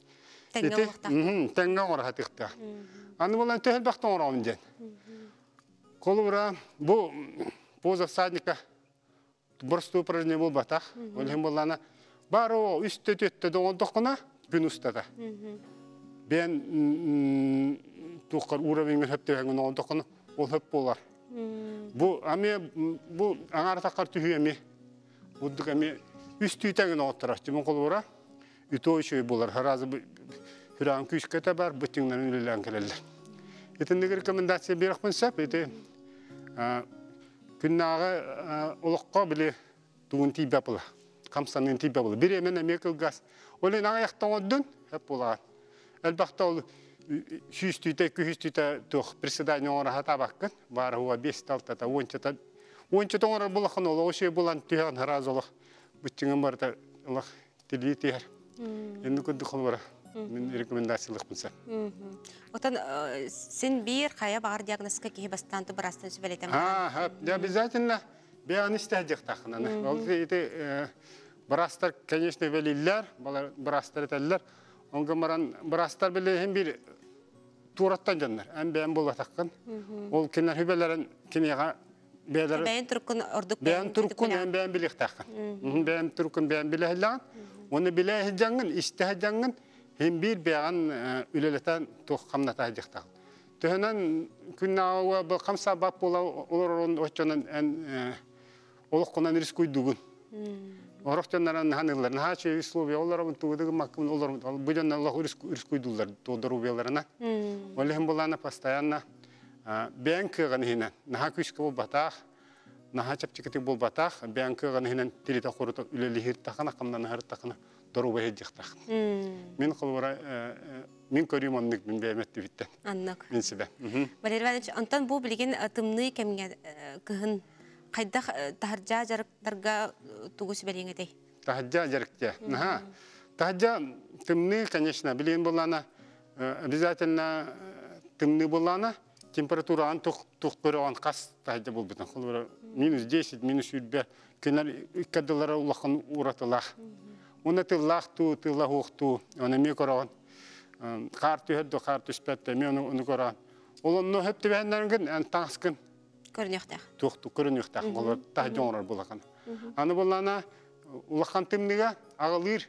Тәңгі оңыр қатықты. Аны болан төхіл бақтың орағын ден. Қолы бұра, бұл поза садника бұрысты упражнение бол батақ. Олен болана, бар о, үсті төтті оңдықына күн ұстада. Бен туққар уровенген хөптевенген оңдықына ол хөп болар. Бұл аңар таққар түхі әме, бұддық әме үсті үтәген оңыттырақ. Жемін қолы бұра, үті ойшөй болар. Харазы хүраған күшкеті бар, бұттыңнан үлілән келелер. Етіндегі рекомендация беріқпін сәп, күннағы олыққа біле туғын тейбе бұла, қамсанын тейбе бұла. Бір емен әмекіл газ. Олен ағаяқтан өддің, әп болаған. Әлбақта ол сүйістүйті, күхістүйті тұқ приседания оңыра хата баққын. Бары хуа 5-6-та, 10-та оңыра бұлақын ол, ошы бұлан түйген хараз олық. Бұттыңын барда олық тілі тейер. Енді күнді қол бара. Мен рекомендациялық бұнса. Отан, сен бір қая бағар диагнозқа кейі бастанты бірастан сөбелетем? Обязательно бәғын істәдек тақынаны. Ол бірастар, конечно, бәлейлер, бірастар етәлілер. Оңғы маран бірастар білейін бір тураттан жандар. Ән бәйін бол атаққын. Ол кенер хүбәлерін кенеға бәйлері... Бәйін тұрқын ордық бәйін тұрқын ән бәйін білек тақын. Бәйін тұрқын бәйін білейіліған. Оны білейі жаңын, істәі жаңын, hem bir beğen üleleten toh kamnata hacıqtaq. Töhünen günnağı bu kamsa bap bola olurun oçonan en oluqqunan riskuydugun. Oraqçanların hanılar ha şey Slovenya olarım tuğduğu makım olarım. Bu jan Allah riskuydular to'duru belarına. Olhem bolana постоянно beğen kıgan hinen. Naha küskü bol bataq. Naha çapçıkıtı bol bataq. Beğen kıgan hinen tilita qoruta ülelihir taqana qamdan har taqana. Doruba hejjaqtaq. Min qolbara min körüyüm onnik min beğenmetti bitten. Annak. Min sibe. Valer Ivanoviç, ondan bu bilgin tımnıy kemge kıhın qayda taharja jarıktarga tuğusu beliyenge dey? Taharja jarıkja. Taharja tımnıy, конечно, bilgin bolana обязательно tımnıy bolana temperaturan tuğqırıған qas taharja bol biten. Qolbara -10, -20 günler ikkadılara ulaqın uratılaq. Ona tillaq tillaq uqtu, ona mi koran. Qartu heddo qartu spette mi onu koran. Olonno hepti behenlergen en taskın. Көрінеқтақ. Tuqtu көрінеқтақ. Олар tahjonrar bulaqan. Аны болана улaqan timniga ағылыр.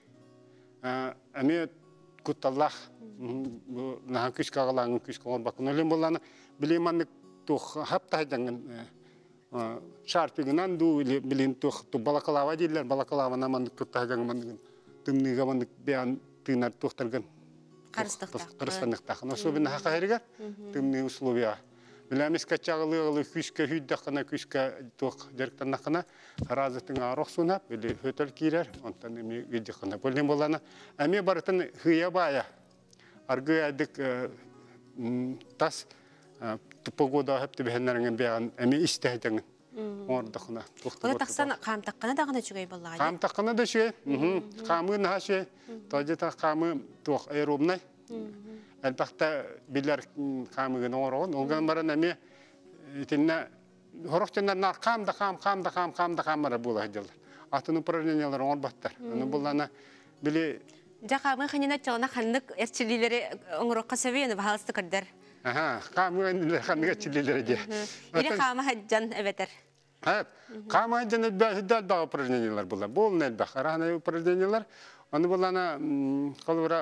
Ами kuttallaq. Naha küska ағылаңын küska olbaqın. Olin bolana bilemanlık tuq hap tahjangan. Şartıgınan du bilin tuq balakalava deyirler. Balakalava namanlık tuttahjangan mandıgın. Timniga mandık beyan tığınar tuqtargan. Qarıstanıqtaq. Особенно haqa herigar. Timni условия. Bilamiz kaçağılığı küske hüddaqına küske tuq jarıqtanaqına razıtın arıq sunap bili hötel kirer. Ondan emi gıcıqına. Bolin bolana emi barıtın hıya baya. Argı adık tas pогода hepti behenlerinin beyan emi istehden. Ordaqına. Bunu taqsan qam taqana dağına çügey bollağa. Qam taqana da şey. Qamı naha şey. Tajeta qamı tuq aerobnay. Elbette biller qamıgın oğrağın. Olgan baran emi itinne horokçanlar nar qam mara bola hajjallar. Atın упражнениялар orbattar. Onu bullana bili Jaqamı xanina çalana xanlık erçilileri oңroqqa seviyeni bahalısты kırdır. Qamıgın xanlık erçilileri diye. Biri qamı hajjan eveter. Evet. Qamı hajjan hidal dağ упражнениялар bulla. Bolun elbaq. Arahana упражнениялар. Onu bullana qalbara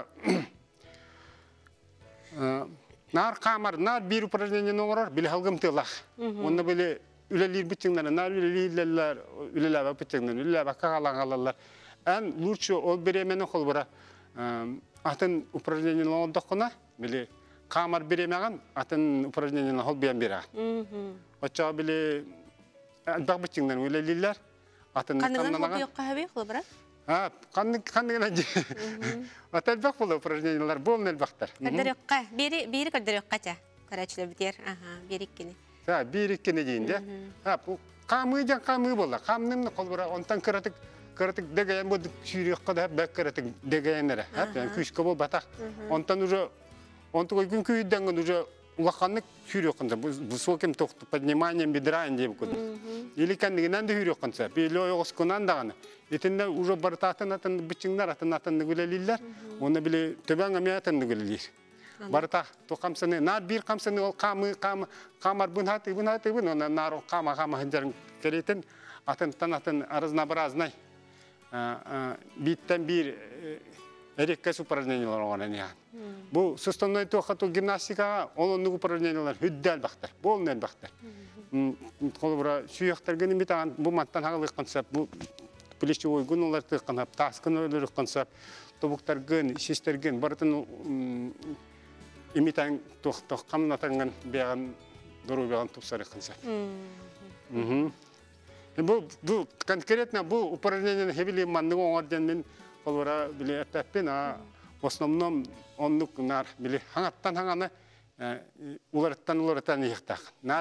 nar qamar nar bir упражнение oğrar bili halgım tılaq. Onu bili ülelir bütçünler nar üleler bütçünler üleler qaqalanlar. En lучше ol беремене qalbara atın упражнениялар oldaqına bili qamar beremegen atın упражнениялар hol beyan bera. Oça bili albaq bütçünler üleler atın qanıgan yoqqa habi qalbara? Qanıgan atalbaq bulu упражнениялар bolun elbaqtar. Qadırıqqa, biri qadırıqqaça. Qaraçlı biter. Biri ikkini. Biri ikkini deyin de. Bu qamı bolla. Qamnın qalbara ondan kıratık бәккәрәтик дегән бу шүрек када бәккәрәтик дегәннәре. Хәп күшкә бу батак. Онтан уже онтуй күн күйдән уже улаханны шүрек кында высоким подниманием бедра дип куды. Или кандыгынан да шүрек кында. Биле оскунан даганы. Итендә уже бартатын атын бичиңнәр атын гүләлилләр. Оны биле төбән әмәтен гүләлир. Барта то камсыны нар бир камсыны ол камар бунаты оны нар кама хәҗәр керетен атын разнообразный биттен бир эреккәс упражнениялар оңган. Бу составной тохату гимнастика олонны упражнениялар хүддәл бактар. Болнен бактар. Колбра сүйәктәргә нимитан бу маттан хагылык концепт бу плечевой гунулар тыкканап таскынылар концепт тобуктаргын шестерген бартын имитан тох камнатанган бяган дорубаган тупсары концепт. Бу конкретно бу упражнение хевили манның оңордан мен колбара биле таппен в основном оннук нар биле хаңаттан уларттан ихтак. Нар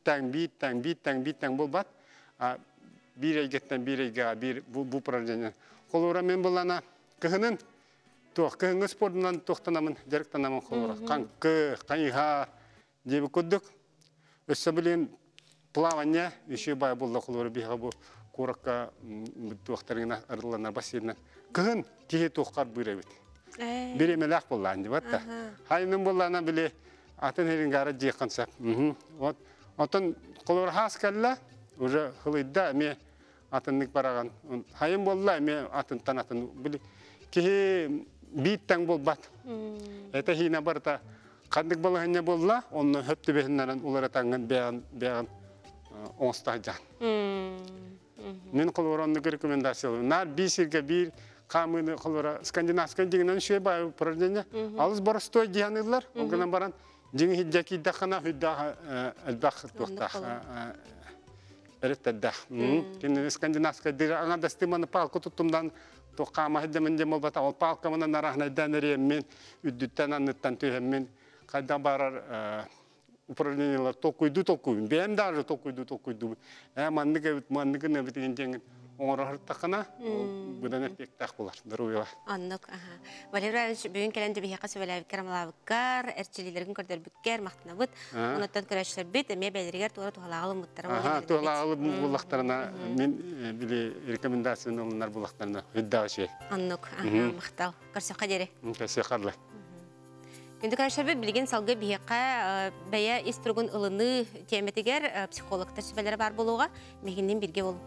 биттан болбат. Bir aygetten bir ayga bir bu упражнение. Колбара мен булана кыгынын кыгыңы спортунан тоқтанамын, жарыктанамын колбара. Канкы, каниха деп көддүк. Өссө билен плавание еще бай булды колбара бига бу куракка тоқтарына ырыланар бассейнен. Кыгын тие тоқкар биребит. Биремелак булган деп атта. Хайнын булана биле атын херингара жекканса. Вот атын колбара хаскалла уже хылыйда ме атыннык бараган. Хайым болла ме атын били ки биттен болбат. Это хина барта кандык балаһына болла, онны хөптү бехнәрен улар атанган бәгән онстаҗан. Мен колоранны рекомендациялар. Нар бисиргә бир камыны колора скандинавскан дигәннән шуй бай упражнение. Алыс бар стой дигәннәр, оннан баран җиңе хиҗәки дәхана хидда албах тохта. Эреттә. Кин скандинавская дигә аңа дастыманы палку тутумдан тоқама хиддәмен дә молбата ол палка менә нарахна дәнәре мен үддән аннан төһәмен кайда барар упражнениялар токуйду. Бем даже токуйду. Манныгы не битен оңорар такана будан эффект булар. Даруя. Аннык, Валерий бүгүн келенде бихка сөйләп керамалавкар, эрчилилерин көрдөрбүккер мактанабыт. Онуттан көрәчләр бит, эме бәлергә тугры тугалагылы муттарым. Тугалагылы булактарына мен биле рекомендацияны улар булактарына хиддаши. Аннык, мактал. Көрсө кадере. Көрсө карлы. Күндүк ашабы билген салгы бихка бая истругун ылыны теметигер психологтар сөбеләре бар булуга мегинден бирге бол.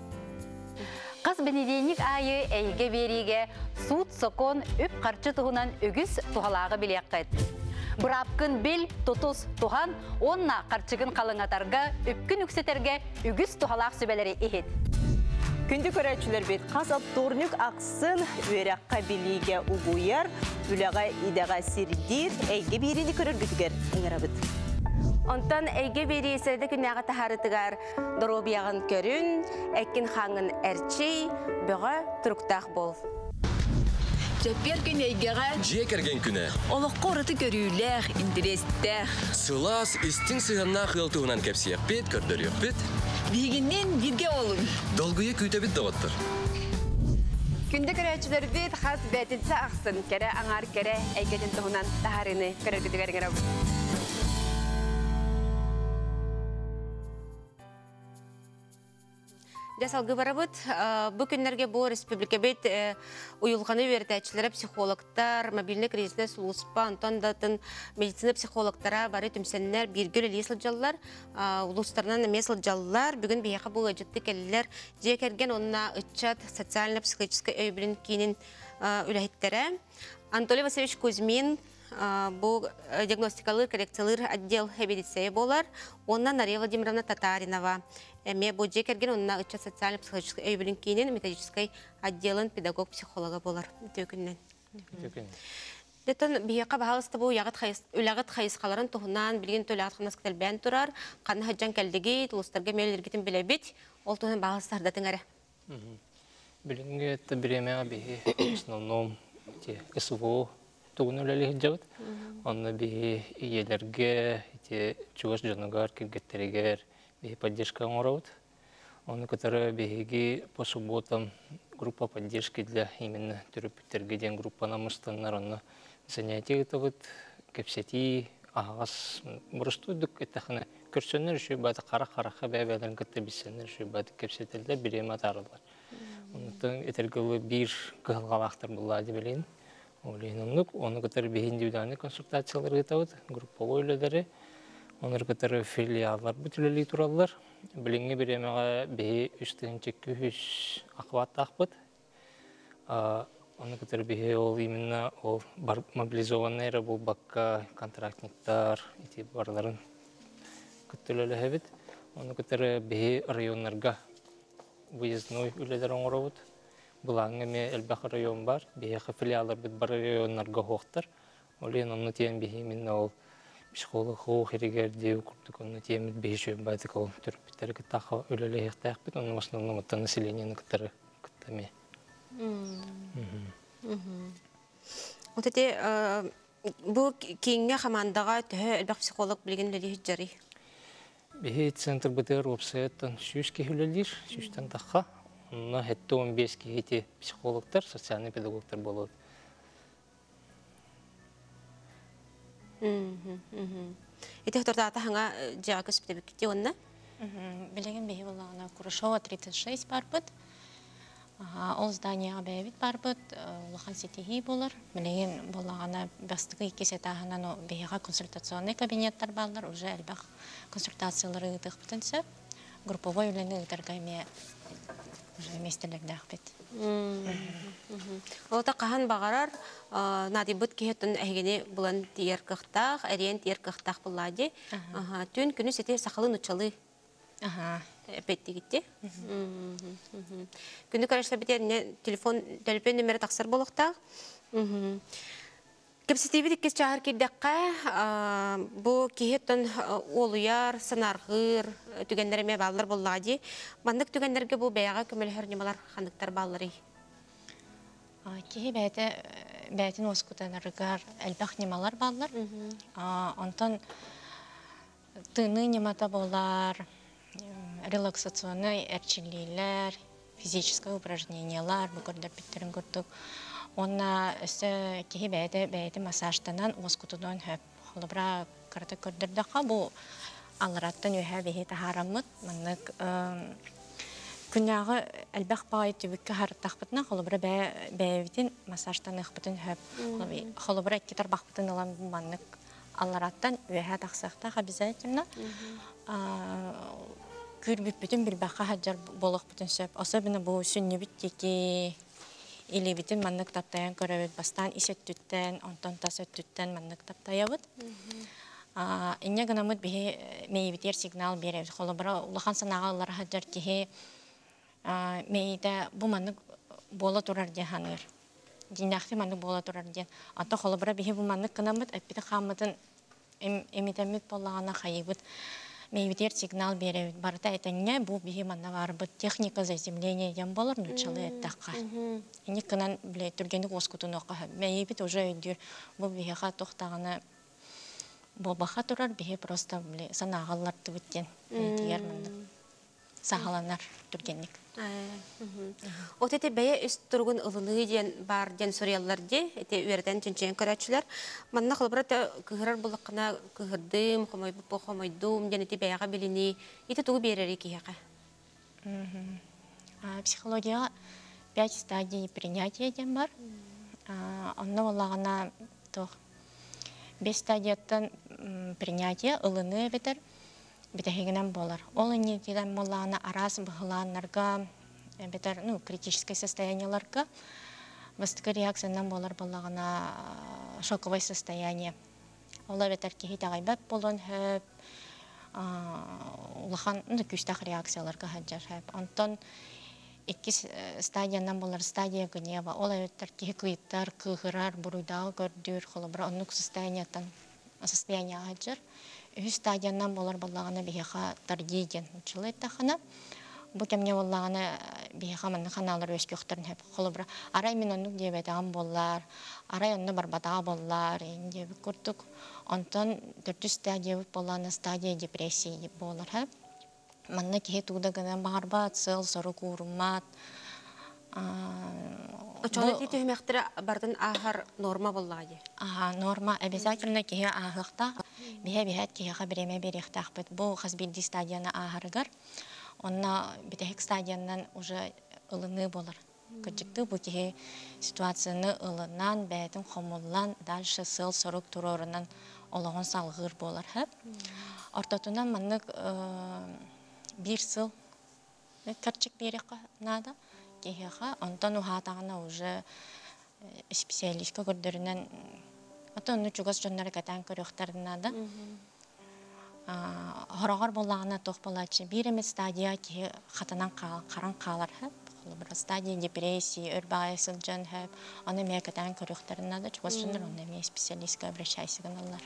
Қас бенедейник айы әйге бериге суд сокон өп қарчы тұғынан өгіз тұғалағы білек қайд. Бұрапкын бел тұтыз тұған, онна қарчығын қалыңатарға өпкін үксетерге өгіз тұғалақ сөбелері ехет. Күнді көрәтшілер бет қас аптурнық ақсын өрәққа біліге ұғуяр, үліға идаға сирдир, әйге берині көріргітігер еңірабыд. Онтан әйге бері сәді күнәға тахарытығар доробияғын көрін, әкін қаңын әрчей, бұға тұрықтақ бол. Жапер күн әйгеға Жекерген күні. олық қорыты көрілер, интерестер. Сылас истин сыгынна хылтуынан кепсияқ бет көрдөріяқ бет. Бігінен бірге олын. Долгуя күйтәбет доғыттыр. Күнді көрәтшілер бет қас бәтінсі ақсын, кәрі аңар кәрі әйгеден тұғынан тахарыны көріргітігер еңірабы. Жасалгы барабыт, бұл күнлерге бұл республика бет ұйылғаны веретәтшілері психологтар, мобильный кризисіне сұлуыспа, антон датын медицина психологтара бары түмсенлер біргіл елесіл жалылар, ұлыстарынан месіл жалылар, бүгін бейеқа бұл әжетті кәлілер, жекерген онына ұтчат социально-психологический өйбілін кейінін үләйттері. Анатолий Васильевич Кузьмин, бұл диагностикалыр, коррекциялыр отдел хабилитсия болар, онна Нария Владимировна Татаринова. Эме бұл жекерген онына ұтчат социально-психологический өйбілін кейінен методический отделын педагог-психолога болар. Төкіннен. Деттен бейеқа бағалысты бұл үләғыт қайысқаларын тұғынан білген төләғыт қанас кітелбән тұрар, қаны хаджан кәлдігі, тұлыстарға мейлергетін біле бет, ол тұғынан бағалыстардатын әрі. Білінге әтті біреме бейі в основном СВО тугун үлелі хиджабыт. Онна бейі иелерге, чуғаш жанығар, киргеттерегер, бейі поддержка оңырабыт. Оны көтәрі бейігі по субботам группа поддержки для именно терапевтерге ден группа намыстаннар онно занятия вот кепсети агас бурустуйдук этахана көрсөннөр үшү баты кара-караха бәбәләрен кытты бисеннер үшү баты кепсетелдер биреме тарылар. Онтон этергеле бир кылгалактар булла дип билин. Олейнук оны кытыр индивидуальный консультациялар гытабыт, групповой өлелери, оныр кытыр филиаллар бүтүлели тураллар. Билинге биремеге бе 3-200 акыбат акбыт. Оны кытыр бе ол именно ол мобилизованный бул бакка контрактниктар, ити барларын күттөлөлө хебит. Оны кытыр бе районнарга выездной өлелер оңоробут. Булаңы ме элбах район бар, бейхи филиалар бит бар районнарга хоқтар. Олен онны тиен бейхи минна ол психолог хоқ ерегер деу күрдік, онны тиен бит бейші бәдік ол түріппеттері кіттақы өлелі еқтақ бит, оның основном отта населениені кіттары кіттаме. Вот эти бұл кейінге қамандаға түхі элбах психолог білген ләді жары? Бейхи центр бітер опсайаттан сүйіс кейхілелер, сүйістен таққа. Но это 15 эти психологтар, социальный педагогтар болот. Это кто-то ханга жака спектакли онна? Билеген беги булгана Курашова 36 барбыт. Ол здание абевит барбыт, улахан сетихи болар. Билеген булгана бастыгы икки сетаханан бега консультационный кабинеттар балдар, уже элбах консультациялары ытык бүтүнсө. Групповой үлени ытыргайме уже местелерде ахбет. Олта кахан багарар нади бут кехтен эгене булан тиер кыхтак, эрен тиер кыхтак буллади. Түн күнү сете сакалын учалы. Петтигитти. Күнү карашлар битер телефон номери таксар болуктак. Кепсетиби диккес чахар кирдекка бу кихеттен олуяр, санаргыр, түгендерме баллар боллади. Бандык түгендерге бу бәяга көмөлөр немалар хандыктар баллары. Кихи бәйтин оскутанаргар элбах немалар баллар. Онтон тыны немата болар, релаксационный эрчилилер, физическое упражнениялар, бу көрдөр биттерин көрдүк. Онна өсө кихи бәйті массажтанан оскутудан хөп. Холыбра карата көрдірдіға бұл алыраттан өйә бейі тахарамыд. Маннык күннағы әлбәқ бағай түбікке харыттақ бұтына холыбра бәйбітін массажтан ұқпытын хөп. Холыбра китар бақпытын олан бұл маннык алыраттан өйә тақсақтақ обязательно. Күрбіп бүтін бір баққа хаджар болық бұтын сөп. Особенно бұл сүнне біттеке или битин маннык таптаян көрөбүт бастан исеттүттен, онтон тасөттүттен маннык таптаябыт. Инне гынамыт бихи мейбитер сигнал беребит. Холобра улахан санагаллар хаджар кихи мейде бу маннык бола турар деханыр. Динахти маннык бола турар ден. Ата холобра бихи бу маннык гынамыт эппити хамытын эмитемит боллагана хайыбыт. Мейбитер сигнал беребит. Барыта этенне бу бихи манна барбыт техника заземления ден болар нучалы эттакка. Ини кынан биле түргендик оскутун окка. Мейбит уже өйдүр бу бихиха тохтагына бобаха турар бихи просто биле санагаллар тыбыттен. Дигер мында. Сахаланар түргендик. Вот эти бәе үст тургун ылыны ден бар ден сориялар де, эти үрден ченчен көрәчләр. Манна хылбыра кыгырар булыккына кыгырдым, хомойдум ден эти бәяга билини. Ите тугу берери кияка. Психология 5 стадий принятия ден бар. Онна валлагана 5 стадияттан принятия ылыны бетер. Битахигенен болар. Ол иннетиден моллана арас быхыланнарга, бетер, критическое состоянияларга, выстыкы реакциянан болар боллагана шоковое состояние. Ола бетер кихит агайбат болон хөп, улахан күстах реакцияларга хаджар хөп. Антон 2 стадиянан болар стадия гнева. Ола бетер кихи кыйттар, кыгырар, буруйдагы көрдүр, холобра оннук состояние хаджар. Үз стадиянан болар боллагана бихаха тардиген учылы тахана. Бу кемне боллагана бихаха манны ханалар өз көктөрүн хеп холобра. Арай мен оннук дебетаган боллар, арай онну барбатага боллар, инде көрдүк. Онтон 4 стадия боллана стадия депрессии болар хеп. Манны кихи туда гана барбат, сыл, сору курумат, Очоны титі хүмәқтірі бардың ағар норма боллады. Норма обязательно кеге ағықта, бейе-бейет кеге біреме беректақ бұд. Бұл қазбелді стадияны ағарығыр. Онна бітәхік стадиянан уже ылыны болыр. Күрдікті бұл кеге ситуацияны ылынан, бәйтін қомылан, дальше сыл сұрық тұрорынан олығын салғыр болыр. Ортатынан манық бір сыл кірчік берек нада. Кеха, онтан ухатағына уже специалистка көрдірінен отон чугас жоннары катан көріқтарынады. Хорағар болағына тоқ болачы. Бір емет стадия ке қатанан қаран қалар хэп. Бір стадия депрессии, өрбағай сылжан хэп. Оны мен катан көріқтарынады. Чугас жоннар оны мен специалистка обращайсыгын олар.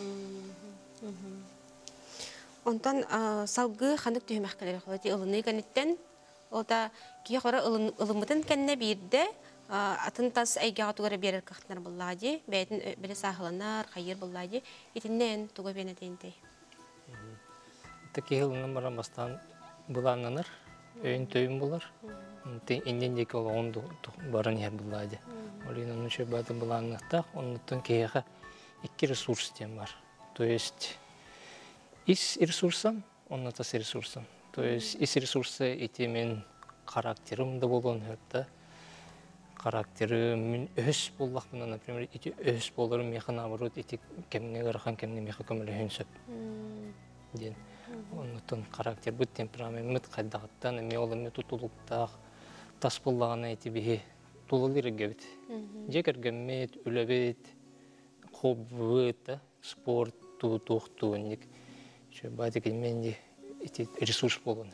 Онтан салғы қандық түйімәқкелері қолады. Илыны кәнеттен Ота кие хора ылымытын кенне бирде атын тас айгаға тугара берер кахтар буллади бәйтін біле сахыланар хайыр буллади итиннен туга бенетейндей. Таки ылынан баран бастан буланнанар өйін тойын булар. Инден деке ол оңды барын ер буллади. Олин оны бады буланнақтақ, оннықтан кейеға екі ресурс дем бар. То есть ис ресурсан, онны тас ресурсан. То есть ис ресурсы ити мен характерым да болон хөртті. Характерым өс боллақ бұна, например, ити өс болырым меха наоборот, ити кемне ғырхан, кемне меха көмілі хүнсөп. Ден. Онытын характер бұд темперамент мұт қайдағыттан, әме олы мұт ұтылықтақ, тас боллағына ити бігі тулылыр егебет. Жекер гәммет, үләбет, хоббыт, спорт, туғ-туғ-туғынник. Байды келменде ресурс болуын.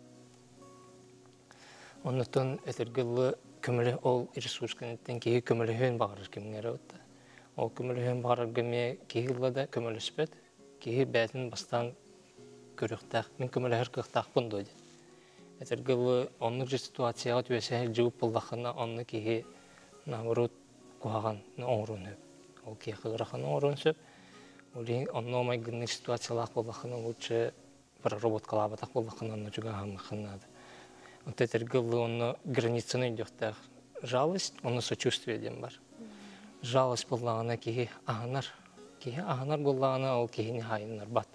Оннықтан әтіргілі көмілі ол ресурс кәнеттен кейі көмілі хүйін бағарыр кемнері өтті. Ол көмілі хүйін бағарыр көме кейі да көмілі спет, кейі бәтін бастан көріқтақ, мен көмілі әр көқтақ бұнды өйді. Әтіргілі онның жы ситуацияға түйесі жүгіп болдақына онны кейі наоборот қуаған оңырын өп. Ол кейі қығырақын оңырын сөп. Онны омай гынны ситуациялақ болдақына лучше бір робот қалабатақ болдақына онны жүгі ғамықынады. Вот это он границаны идёт жалость, он сочувствие дем бар. Жалость была она кихи агнар была она ол кихи не хайнар бат.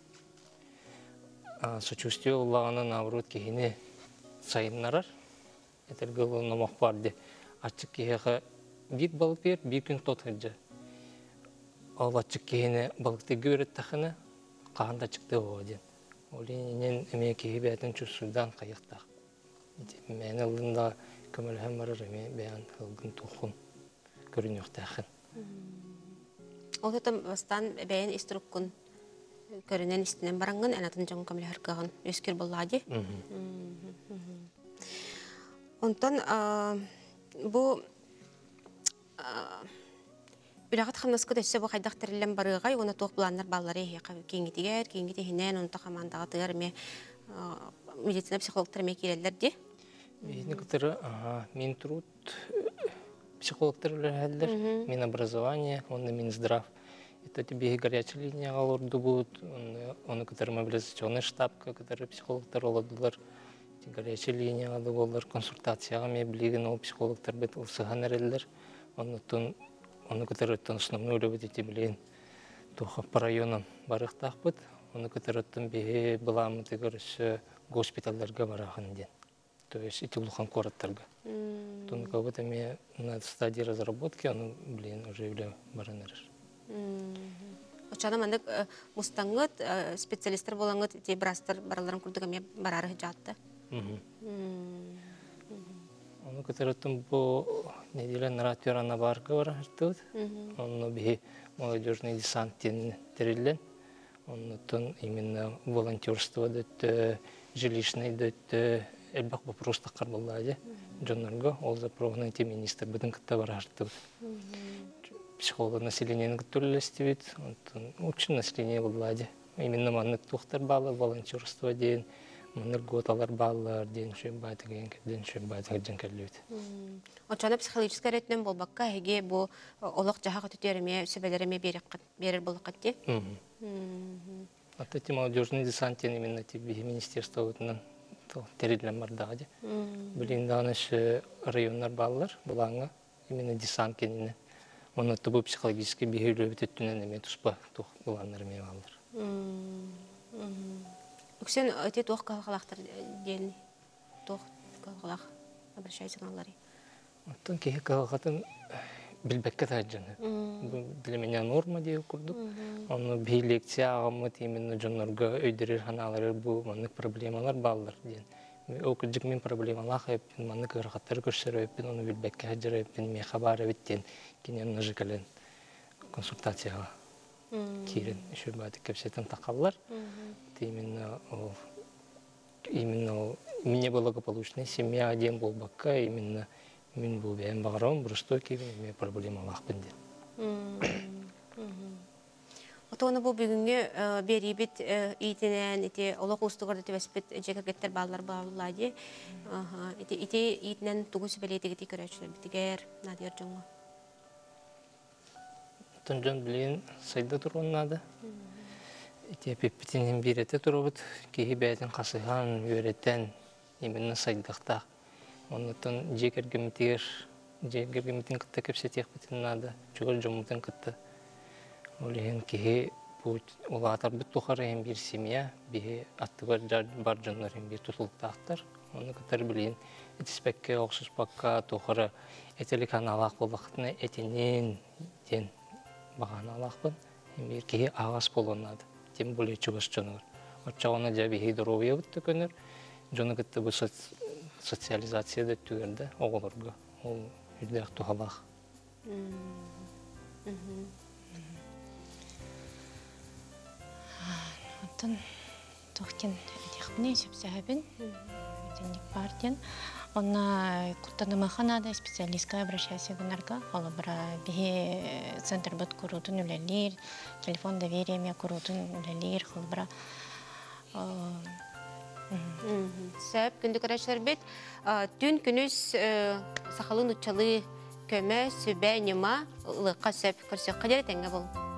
Сочувствие была она наоборот кихи не сайнарар. Это он мог парде. Ачык кихи бит балык бер, бир күн тот хаджа. Ол ачык кихи не балыкты көрет тахына, қағанда чыкты оғаден. Олинен эме кихи бәтін чувствудан қайықтақ. Мен ылында көмөлһәм барыр эме бәян ылгын тухун көрүнүк тахын. Ол тем бастан бәян иструккун көрүнен истинен барангын анатын жон көмөлһәр кагын өскөр буллади. Онтон бу Билагат хамнаскы дөссө бу кайдак терилен барыгай, оны тоқ буланнар баллары кеңитигер, кеңитихинен онта командага тыгар эме медицина психологтар эме киреллер ди. Мин труд психологтар үләһәлләр, мин образование, онны Минздрав. Это тебе горячая линия алорды будут, оны кытар мобилизационный штаб, кытар психологтар оладылар. Горячая линия ады болар, консультацияга ме билеген ол психологтар бет улсыган әрелләр. Оны кытар основной үләбет ите билеген туха по районам барыктак бит. Оны кытар бе буламы тегерсе госпитальләргә бараган ден. То есть эти улухан кораттарга. Тон кабыт эме на стадии разработки, он, уже являю баранырыш. Очана мандык мустангыт специалисттер болаңыт те брастар бараларын курдук эме барары жатты. Оны кытарыттым бу неделен ратуарана барга барыртыт. Он бе молодежный десант терилен. Он именно волонтерство дет, жилищный дет. Элбак вопрос такар буллади. Жоннарга ол запрогный те министр бидин кытта барартып. Психолог населениенин көтөлөстүбүт, учун население буллади. Именно маннык тухтар балы волонтерство ден, маннык готалар баллар ден шөббат ден шөббат женкелүт. Очана психологический ретнен болбакка heге бу олок жаха көтөтерме, сөбөлөрөме берер болукат ди. Вот эти молодежные десанты именно тебе министерство терилен бардага же. Билин даныш районнар баллар, булаңга именно десант кенинен. Оны тубу психологически бихейлөө бүтүнөн эме туспа тух буланнар эме баллар. Үксен өте тоқ қалақтар ден тоқ қалақ обращайся к Ларе. Оттон кеге қалақтын билбекке таджаны. Для меня норма деп курдук. Оны би лекция агамы именно жонорго өйдөрөр ханалары бу мандык проблемалар балдар ден. Окуджик мен проблемалар хеп мандык ыргаттар көрсөрөп, оны билбекке таджырып, мен хабар эттен кинен ножикален консультацияга кирен еще бат кепсетен такаллар. Именно мне благополучная семья, один был бака, именно мен был бен багаром, брустойки, мне проблема лахпенде. Отоны бу бүгүнгө берибит итинен ити олок устугар тевеспит жекагеттер баллар баалады. Ити итинен тугус белетеги көрөчүлөр битигер надер жоңго. Тонжон билен сайда тургуннады. Ити пеппитинен бирете турбут, кихи бәтин касыган үйреттен именно сайдыкта. Оннотон жекергемитин кытта кепсетек битин нада, чугар жомутын кытта. Олеген кихи улатар бүт тухарайын бир семья, бихи аттыгар бар жонларын бир тутулуктактар. Оны кытар билен этиспекке оксуспакка тухары этелик аналак болбактына этинен ден багана алакпын. Бир кихи агас болонады. Тем более чугас жонор. Отчауна жаби хейдоровия бутты көнөр. Жоны кытты бу социализацияда түгерді оғылырға. Ол үрдәк тухалақ. Оттан тоқтен әдеқпіне сөпсәбін, өтенік барден. Онна куртанымаханада специалистка обращайся гунарга, олы бара бихе центр бат курутун үлелер, телефон довериями курутун үлелер, олы бара. Сәп күнді көрәшілер бет, түн күніс сақалын ұтчалы көмі, сөбә, нема, ұлыққа сәп көрсек қадер тәңгі бұл.